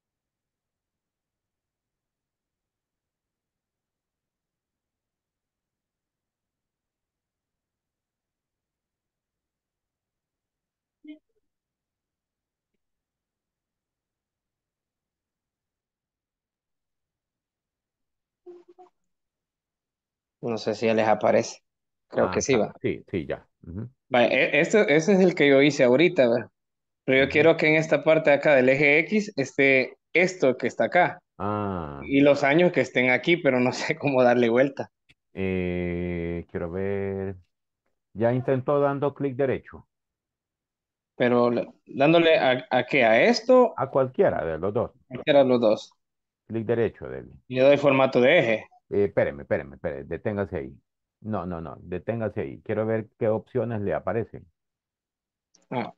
No sé si ya les aparece. Creo que sí Ajá, va. sí, sí, ya. Ujú, Vale, ese es el que yo hice ahorita, ¿verdad? Pero yo ujú. quiero que en esta parte de acá del eje X esté esto que está acá Ah, y los años que estén aquí, pero no sé cómo darle vuelta. quiero ver. Ya intentó dando clic derecho. Pero dándole a qué, a esto, A cualquiera de los dos. cualquiera de los dos. Clic derecho, dele. Y le doy formato de eje. Espéreme. Deténgase ahí. No, no, no. Deténgase ahí. Quiero ver qué opciones le aparecen. Ah,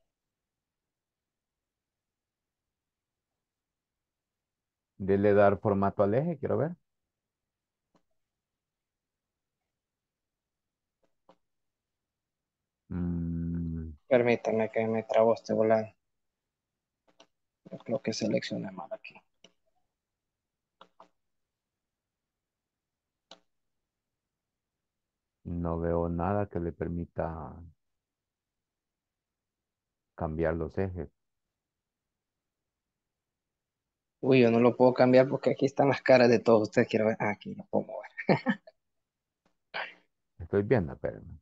Dele dar formato al eje. Quiero ver. Mm, permítame que me trabo este volante. Yo creo que seleccioné mal aquí. no veo nada que le permita cambiar los ejes. Uy, yo no lo puedo cambiar porque aquí están las caras de todos ustedes. Quiero ver. Ah, aquí lo puedo mover. Estoy viendo, espérenme.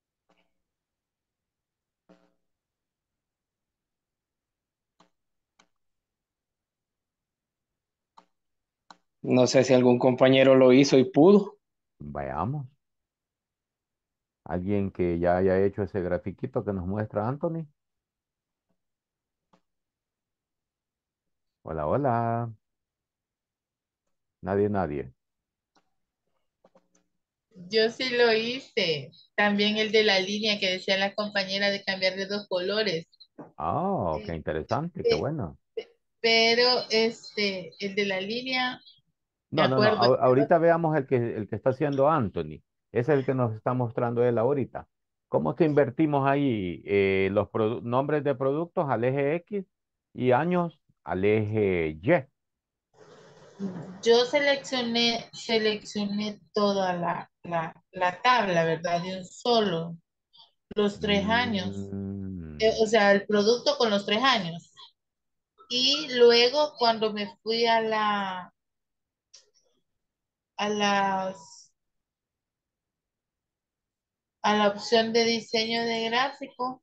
No sé si algún compañero lo hizo y pudo. Veamos. Alguien que ya haya hecho ese grafiquito que nos muestra Anthony. Hola, hola. Nadie. Yo sí lo hice. También el de la línea que decía la compañera de cambiar de dos colores. Oh, qué Eh, interesante, qué eh, bueno. Pero el de la línea, me No. acuerdo. Ahorita veamos el que está haciendo Anthony. Es el que nos está mostrando él ahorita. ¿Cómo que invertimos ahí los nombres de productos al eje X y años al eje Y? Yo seleccioné toda la tabla, ¿verdad? De un solo, los 3 años. Mm, O sea, el producto con los 3 años. Y luego cuando me fui a las, a la opción de diseño de gráfico,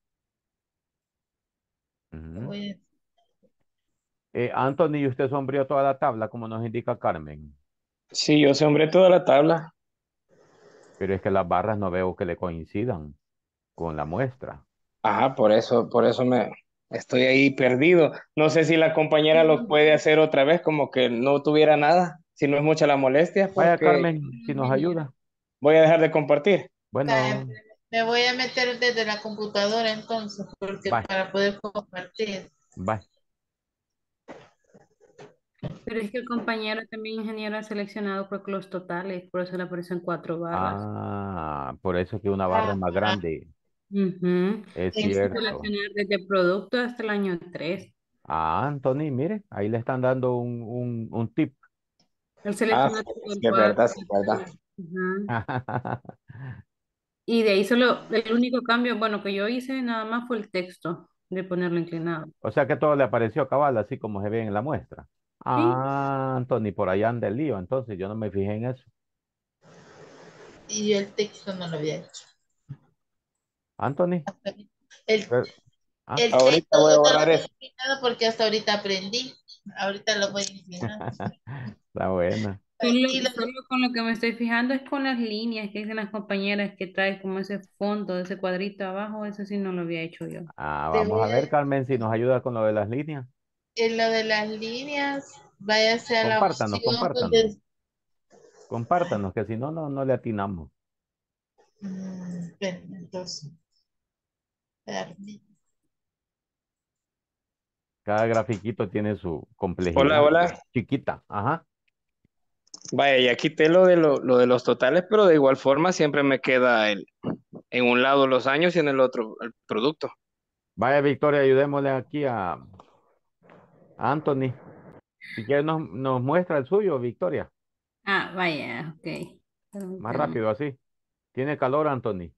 ujú. voy Anthony, ¿y usted sombreó toda la tabla como nos indica Carmen? Sí, yo sembré toda la tabla. Pero es que las barras no veo que le coincidan con la muestra. Ajá, por eso me estoy ahí perdido. No sé si la compañera lo puede hacer otra vez, como que no tuviera nada, si no es mucha la molestia, Vaya, porque Carmen, si nos ayuda. voy a dejar de compartir. Bueno, me voy a meter desde la computadora entonces, porque bye, para poder compartir. bye. Pero es que el compañero también ingeniero ha seleccionado creo que los totales, por eso le aparecen 4 barras. Ah, por eso que una barra es más Ah, grande. Ujú. Es Tienes que cierto. seleccionar desde producto hasta el año 3. Ah, Anthony, mire, ahí le están dando un tip. Él Ah, selecciona sí, todo el sí, es cuadro. verdad, sí, es verdad. Ujú. Y de ahí solo, el único cambio, bueno, que yo hice nada más fue el texto, de ponerlo inclinado. O sea que todo le apareció cabal, así como se ve en la muestra. Sí, Ah, Anthony, por allá anda el lío, entonces yo no me fijé en eso. y yo el texto no lo había hecho. Anthony, El, pero- ah, el Ahorita texto voy a yo no lo borrar había eso. inclinado porque hasta ahorita aprendí. Ahorita lo voy a inclinar. está buena. Y lo solo con lo que me estoy fijando es con las líneas que dicen las compañeras que trae como ese fondo, ese cuadrito abajo, eso sí no lo había hecho yo. Ah, te vamos voy a ver, a- Carmen, si nos ayuda con lo de las líneas. en lo de las líneas, váyase a la Compártanos, opción compártanos, donde... compártanos, que si no, no le atinamos. Espérame, entonces, espérame. Cada grafiquito tiene su Hola, complejidad hola. chiquita. Ajá. Vaya, ya quité lo de los totales, pero de igual forma siempre me queda en un lado los años y en el otro el producto. Vaya, Victoria, ayudémosle aquí a Anthony. Si quieres, nos muestra el suyo, Victoria. Ah, vaya, ok. Más Permítame. rápido así. Tiene calor, Anthony.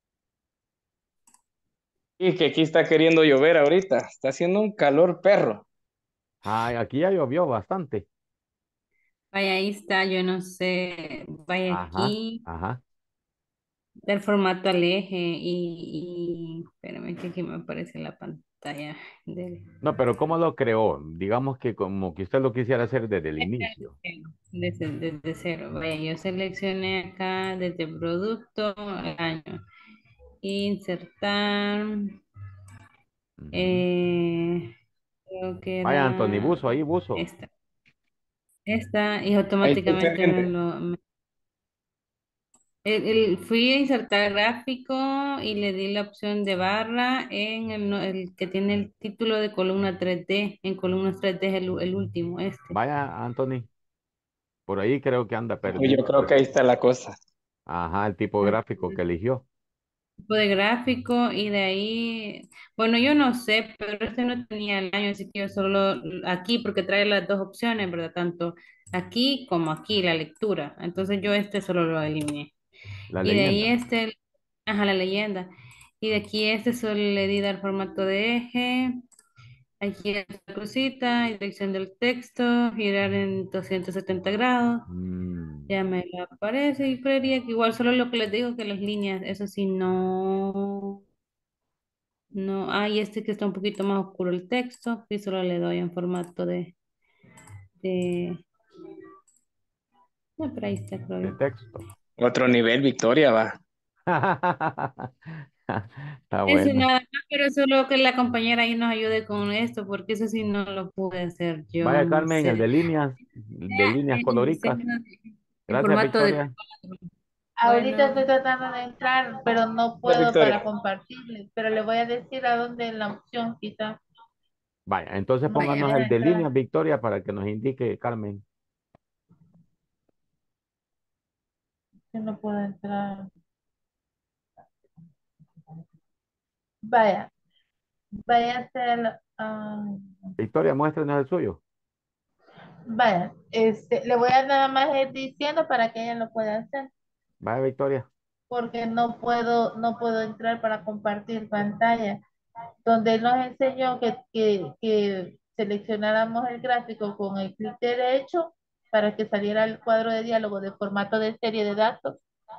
Y que aquí está queriendo llover ahorita. Está haciendo un calor perro. Ay, aquí ya llovió bastante. Vaya, ahí está, yo no sé, vaya Ajá, aquí, ajá. del formato al eje espérame que aquí me aparece la pantalla del... No, pero ¿cómo lo creó? Digamos que como que usted lo quisiera hacer desde el inicio. Desde cero. Vaya, yo seleccioné acá desde producto al año. Insertar. Ujú. eh, Creo que Vaya, Anthony, era buzo ahí, buzo. esta. Esta y Ahí está automáticamente excelente. fui a insertar gráfico y le di la opción de barra en el, el que tiene el título de columna 3D. En columnas 3D es el último, este. Vaya, Anthony, por ahí creo que anda Pues yo perdido. creo que ahí está la cosa. Ajá, el tipo gráfico que eligió. Tipo de gráfico y de ahí, bueno, yo no sé, pero este no tenía el año, así que yo solo aquí, porque trae las dos opciones, ¿verdad? Tanto aquí como aquí, la lectura. Entonces yo este solo lo eliminé. La Y de ahí leyenda. este, ajá, la leyenda. Y de aquí este solo le di dar formato de eje. Aquí esta cosita, dirección del texto, girar en 270 grados. Mm, Ya me la aparece y creería que igual solo lo que les digo que las líneas, eso sí, no, no, hay este que está un poquito más oscuro el texto y solo le doy en formato de, no, pero ahí está, creo de yo. texto. Otro nivel, Victoria, va. Está Eso bueno. nada más, pero solo que la compañera ahí nos ayude con esto, porque eso sí no lo pude hacer yo, Vaya, no Carmen, sé. el de líneas En colóricas. diseño en Gracias, formato de Victoria. cuadro. Ahorita estoy Bueno, tratando de entrar, pero no Hola, puedo Victoria. para compartirles. Pero le voy a decir a dónde en la opción, quizá. Vaya, entonces No me vaya, pónganos el deja de entrar. líneas, Victoria, para que nos indique, Carmen. Yo no puedo entrar. Vaya, vaya a hacer. Victoria, muéstrenos el suyo. Vaya, le voy a nada más ir diciendo para que ella lo pueda hacer, Vaya, Victoria. porque no puedo entrar para compartir pantalla. Donde él nos enseñó que seleccionáramos el gráfico con el clic derecho para que saliera el cuadro de diálogo de formato de serie de datos.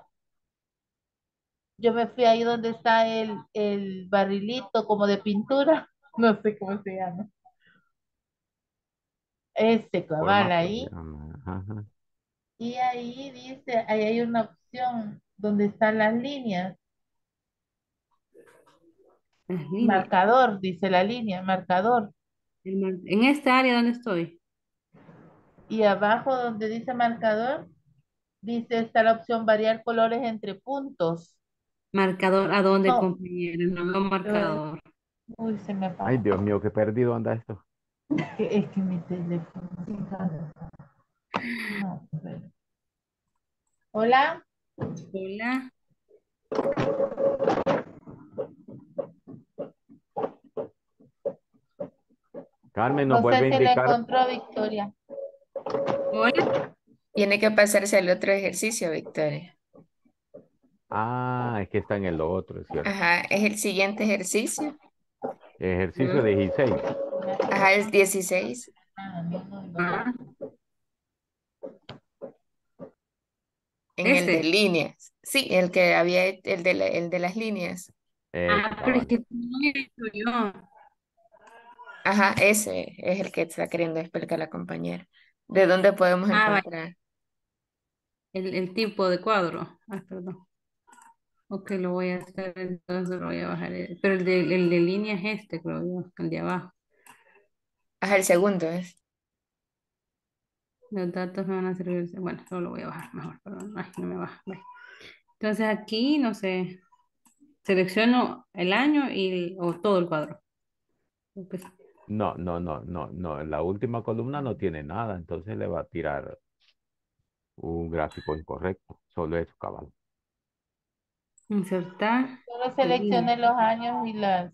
Yo me fui ahí donde está el barrilito como de pintura, no sé cómo se llama. Ese cabal Formato. ahí. Ajá. Y ahí dice, ahí hay una opción donde están las líneas. las líneas. Marcador, dice la línea, marcador. En esta área donde estoy. Y abajo donde dice marcador, dice está la opción variar colores entre puntos. Marcador, ¿a dónde, No, compañero? No veo eh, marcador. uy, se me Ay, apagó. Dios mío, qué perdido anda esto. Es que mi teléfono, fíjate. No, espera. Hola, Hola. Carmen nos no sé vuelve a si la indicar. encontró Victoria. Hola. Tiene que pasarse al otro ejercicio, Victoria. Ah, es que está en el otro, es cierto. Ajá, es el siguiente ejercicio. Ejercicio Mm, 16. Ajá, el 16 Ah, no, no, no. ah, en el de este. líneas. Sí, el que había, el de las líneas. Eso, Ah, pero es cabal. que no he hecho yo. Ajá, ese es el que está queriendo explicar la compañera. ¿De dónde podemos Ah, vaya, encontrar? el tipo de cuadro. Ah, perdón. Ok, lo voy a hacer, entonces lo voy a bajar. Pero el de línea es este, creo yo, el de abajo. Ajá, el segundo es. Los datos me van a servir. Bueno, solo lo voy a bajar mejor, perdón. Ay, no me baja. Vaya. Entonces aquí, no sé, selecciono el año o todo el cuadro. Pues, No, no, no, no, no. La última columna no tiene nada, entonces le va a tirar un gráfico incorrecto. Solo eso, cabal. insertar. Solo Línea. seleccione los años y las.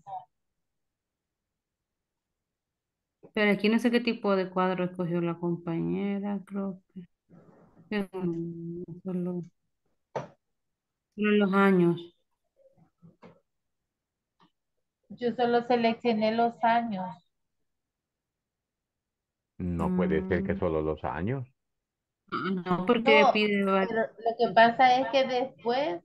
Pero aquí no sé qué tipo de cuadro escogió la compañera, creo que solo los años. Yo solo seleccioné los años. No puede ser que Mm, solo los años. no, porque No, pide pero lo que pasa es que después,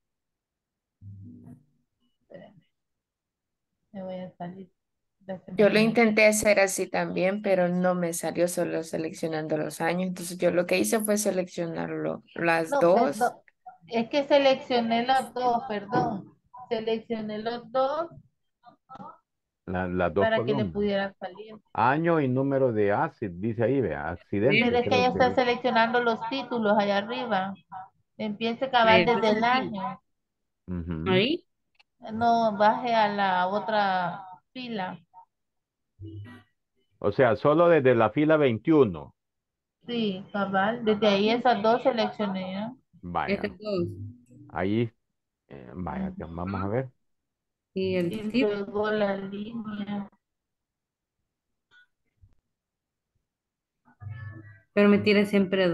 espérame, me voy a salir. Yo lo intenté hacer así también, pero no me salió solo seleccionando los años. Entonces yo lo que hice fue seleccionarlo, las No, perdón. dos. Es que seleccioné los dos, perdón. Seleccioné los dos Las dos para que le columnas. pudiera salir. Año y número de ACID, dice ahí, vea, Pero accidente, es que creo ella que está dice. seleccionando los títulos allá arriba. Empiece a acabar entonces desde el aquí, año. Ujú. ahí, No baje a la otra fila. O sea, solo desde la fila 21. Sí, cabal. Desde ahí esas dos seleccioné, ¿no? Vaya, estos dos. ahí, vaya, que vamos a Ujú. ver. Y Y el tip, luego la línea. pero me tira siempre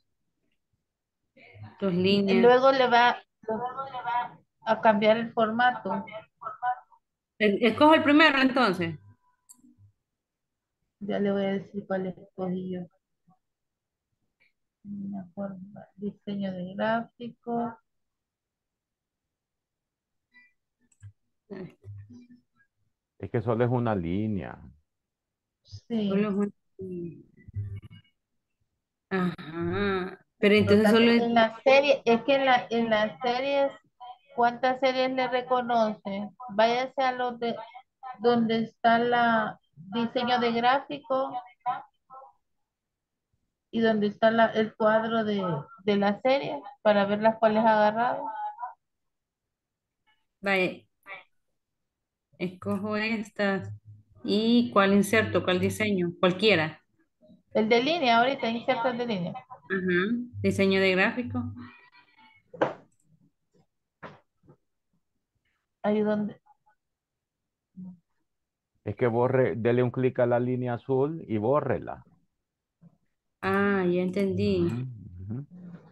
dos Y líneas. luego le va a cambiar el formato. Escojo el primero entonces. Ya le voy a decir cuál escogí yo. Una forma, diseño de gráfico. Es que solo es una línea. Sí. Solo es ajá. Pero Lo que entonces pasa solo es que es. en la serie, es que en las series, ¿cuántas series le reconoce? Váyase a los de donde está la diseño de gráfico y donde está el cuadro de la serie para ver las cuales ha agarrado. Vaya, escojo estas. ¿Y cuál inserto? ¿Cuál diseño? Cualquiera. El de línea, ahorita, inserto el de línea. Ajá. Diseño de gráfico. Ahí donde. Es que dele un clic a la línea azul y bórrela. Ah, ya entendí. Ujú, ujú.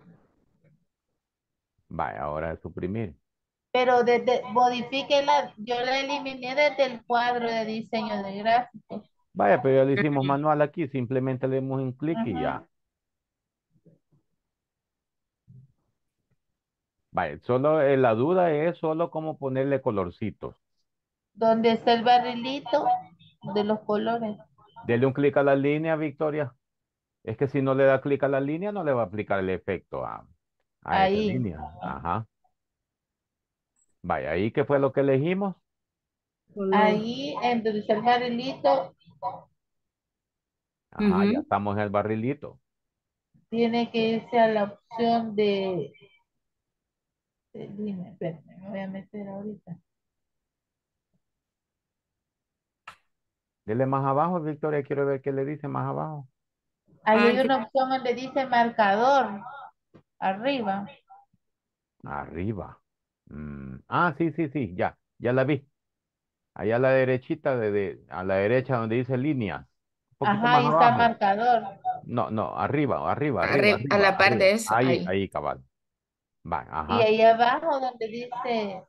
Vaya, ahora suprimir. Pero modifíquela, yo la eliminé desde el cuadro de diseño de gráficos. Vaya, pero ya lo hicimos Ajá. manual aquí, simplemente le damos un clic y ya. Ajá. Vaya, solo la duda es solo cómo ponerle colorcitos. Donde está el barrilito de los colores. Dele un clic a la línea, Victoria. Es que si no le da clic a la línea, no le va a aplicar el efecto a esa Ahí. línea. Ajá. Vaya, ahí qué fue lo que elegimos. Color. Ahí, en donde está el barrilito, Ajá, ya Ujú. estamos en el barrilito. tiene que irse a la opción dime, espérame, me voy a meter ahorita. Dele más abajo, Victoria, quiero ver qué le dice más abajo. Ahí hay ¿qué? una opción donde dice marcador, arriba. Arriba. Sí, sí, sí, ya la vi. Allá a la derechita, a la derecha donde dice líneas. Un poquito Ajá, más ahí está abajo. marcador. No, no, arriba, arriba, arriba, A arriba, la par arriba. de eso, Ahí, ahí. ahí, cabal. Va, Y ajá. ahí abajo donde dice,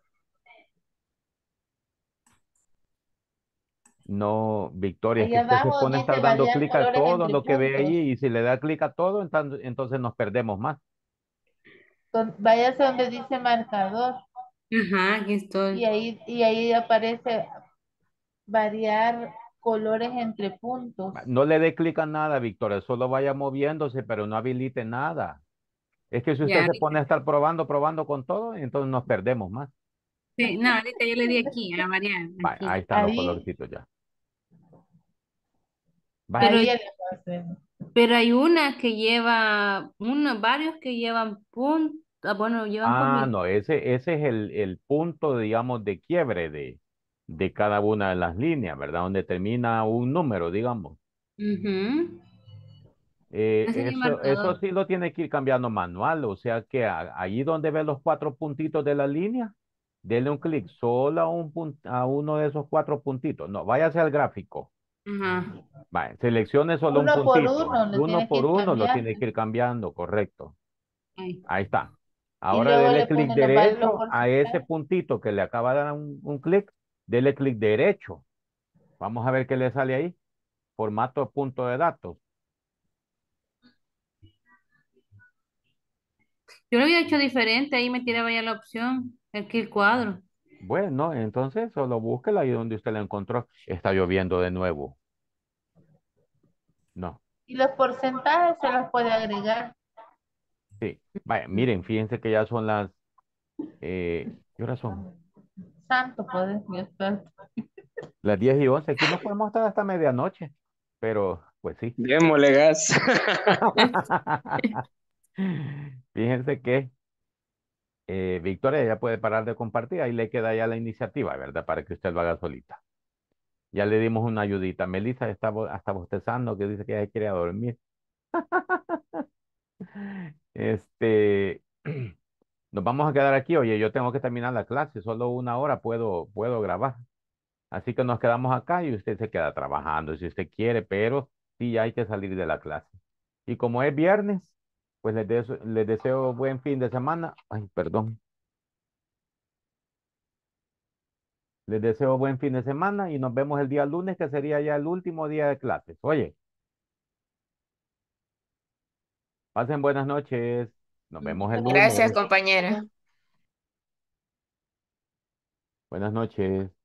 No, Victoria, es ahí que usted se abajo pone a estar dice dando variar clic a colores todo entre lo que ve puntos. ahí y si le da clic a todo, entonces nos perdemos más. Váyase donde dice marcador. Ajá, aquí Y estoy. ahí aparece variar colores entre puntos. No le dé clic a nada, Victoria, solo vaya moviéndose, pero no habilite nada. Es que si usted Ya, se ahorita. pone a estar probando, probando con todo, entonces nos perdemos más. Sí, no, ahorita yo le di aquí, a variar, Va, aquí. ahí están los Ahí, colorcitos ya. Vaya. Pero, ahí es la base. pero hay una que lleva, varios que llevan puntos, bueno, llevan comida. No, ese es el punto, digamos, de quiebre de cada una de las líneas, ¿verdad? Donde termina un número, digamos. Ujú. Ese es el Eso marcador. sí lo tiene que ir cambiando manual, o sea que allí donde ve los cuatro puntitos de la línea, dele un clic solo a uno de esos cuatro puntitos. No, váyase al gráfico. Ajá. Vaya, seleccione solo un Uno por puntito. uno, lo Uno tiene que por ir uno lo tiene cambiando. que ir cambiando, correcto. Ahí. Ahí está. Y Ahora luego dele le clic ponen los derecho a ese porcentajes. puntito que le acaba de dar un clic. Dele clic derecho. Vamos a ver qué le sale ahí. Formato punto de datos. Yo lo había hecho diferente, ahí me tiraba ya la opción, aquí el cuadro. Bueno, entonces solo búsquela ahí donde usted la encontró. Está lloviendo de nuevo. No. Y los porcentajes se los puede agregar. Sí. Vaya, miren, fíjense que ya son ¿qué horas son? Santo poder, Dios santo. Las 10:11. Aquí nos podemos estar hasta medianoche. Pero, pues sí. Démosle gas. Fíjense que Victoria ya puede parar de compartir, ahí le queda ya la iniciativa, ¿verdad? Para que usted lo haga solita. Ya le dimos una ayudita. Melissa está hasta bostezando, que dice que ya quiere dormir. Este, nos vamos a quedar aquí. Oye, yo tengo que terminar la clase, solo una hora puedo grabar. Así que nos quedamos acá y usted se queda trabajando si usted quiere, pero sí ya hay que salir de la clase. Y como es viernes, pues les deseo buen fin de semana. Ay, perdón. Les deseo buen fin de semana y nos vemos el día lunes, que sería ya el último día de clases. Oye, pasen buenas noches. Nos vemos el Gracias, lunes. compañera. Buenas noches.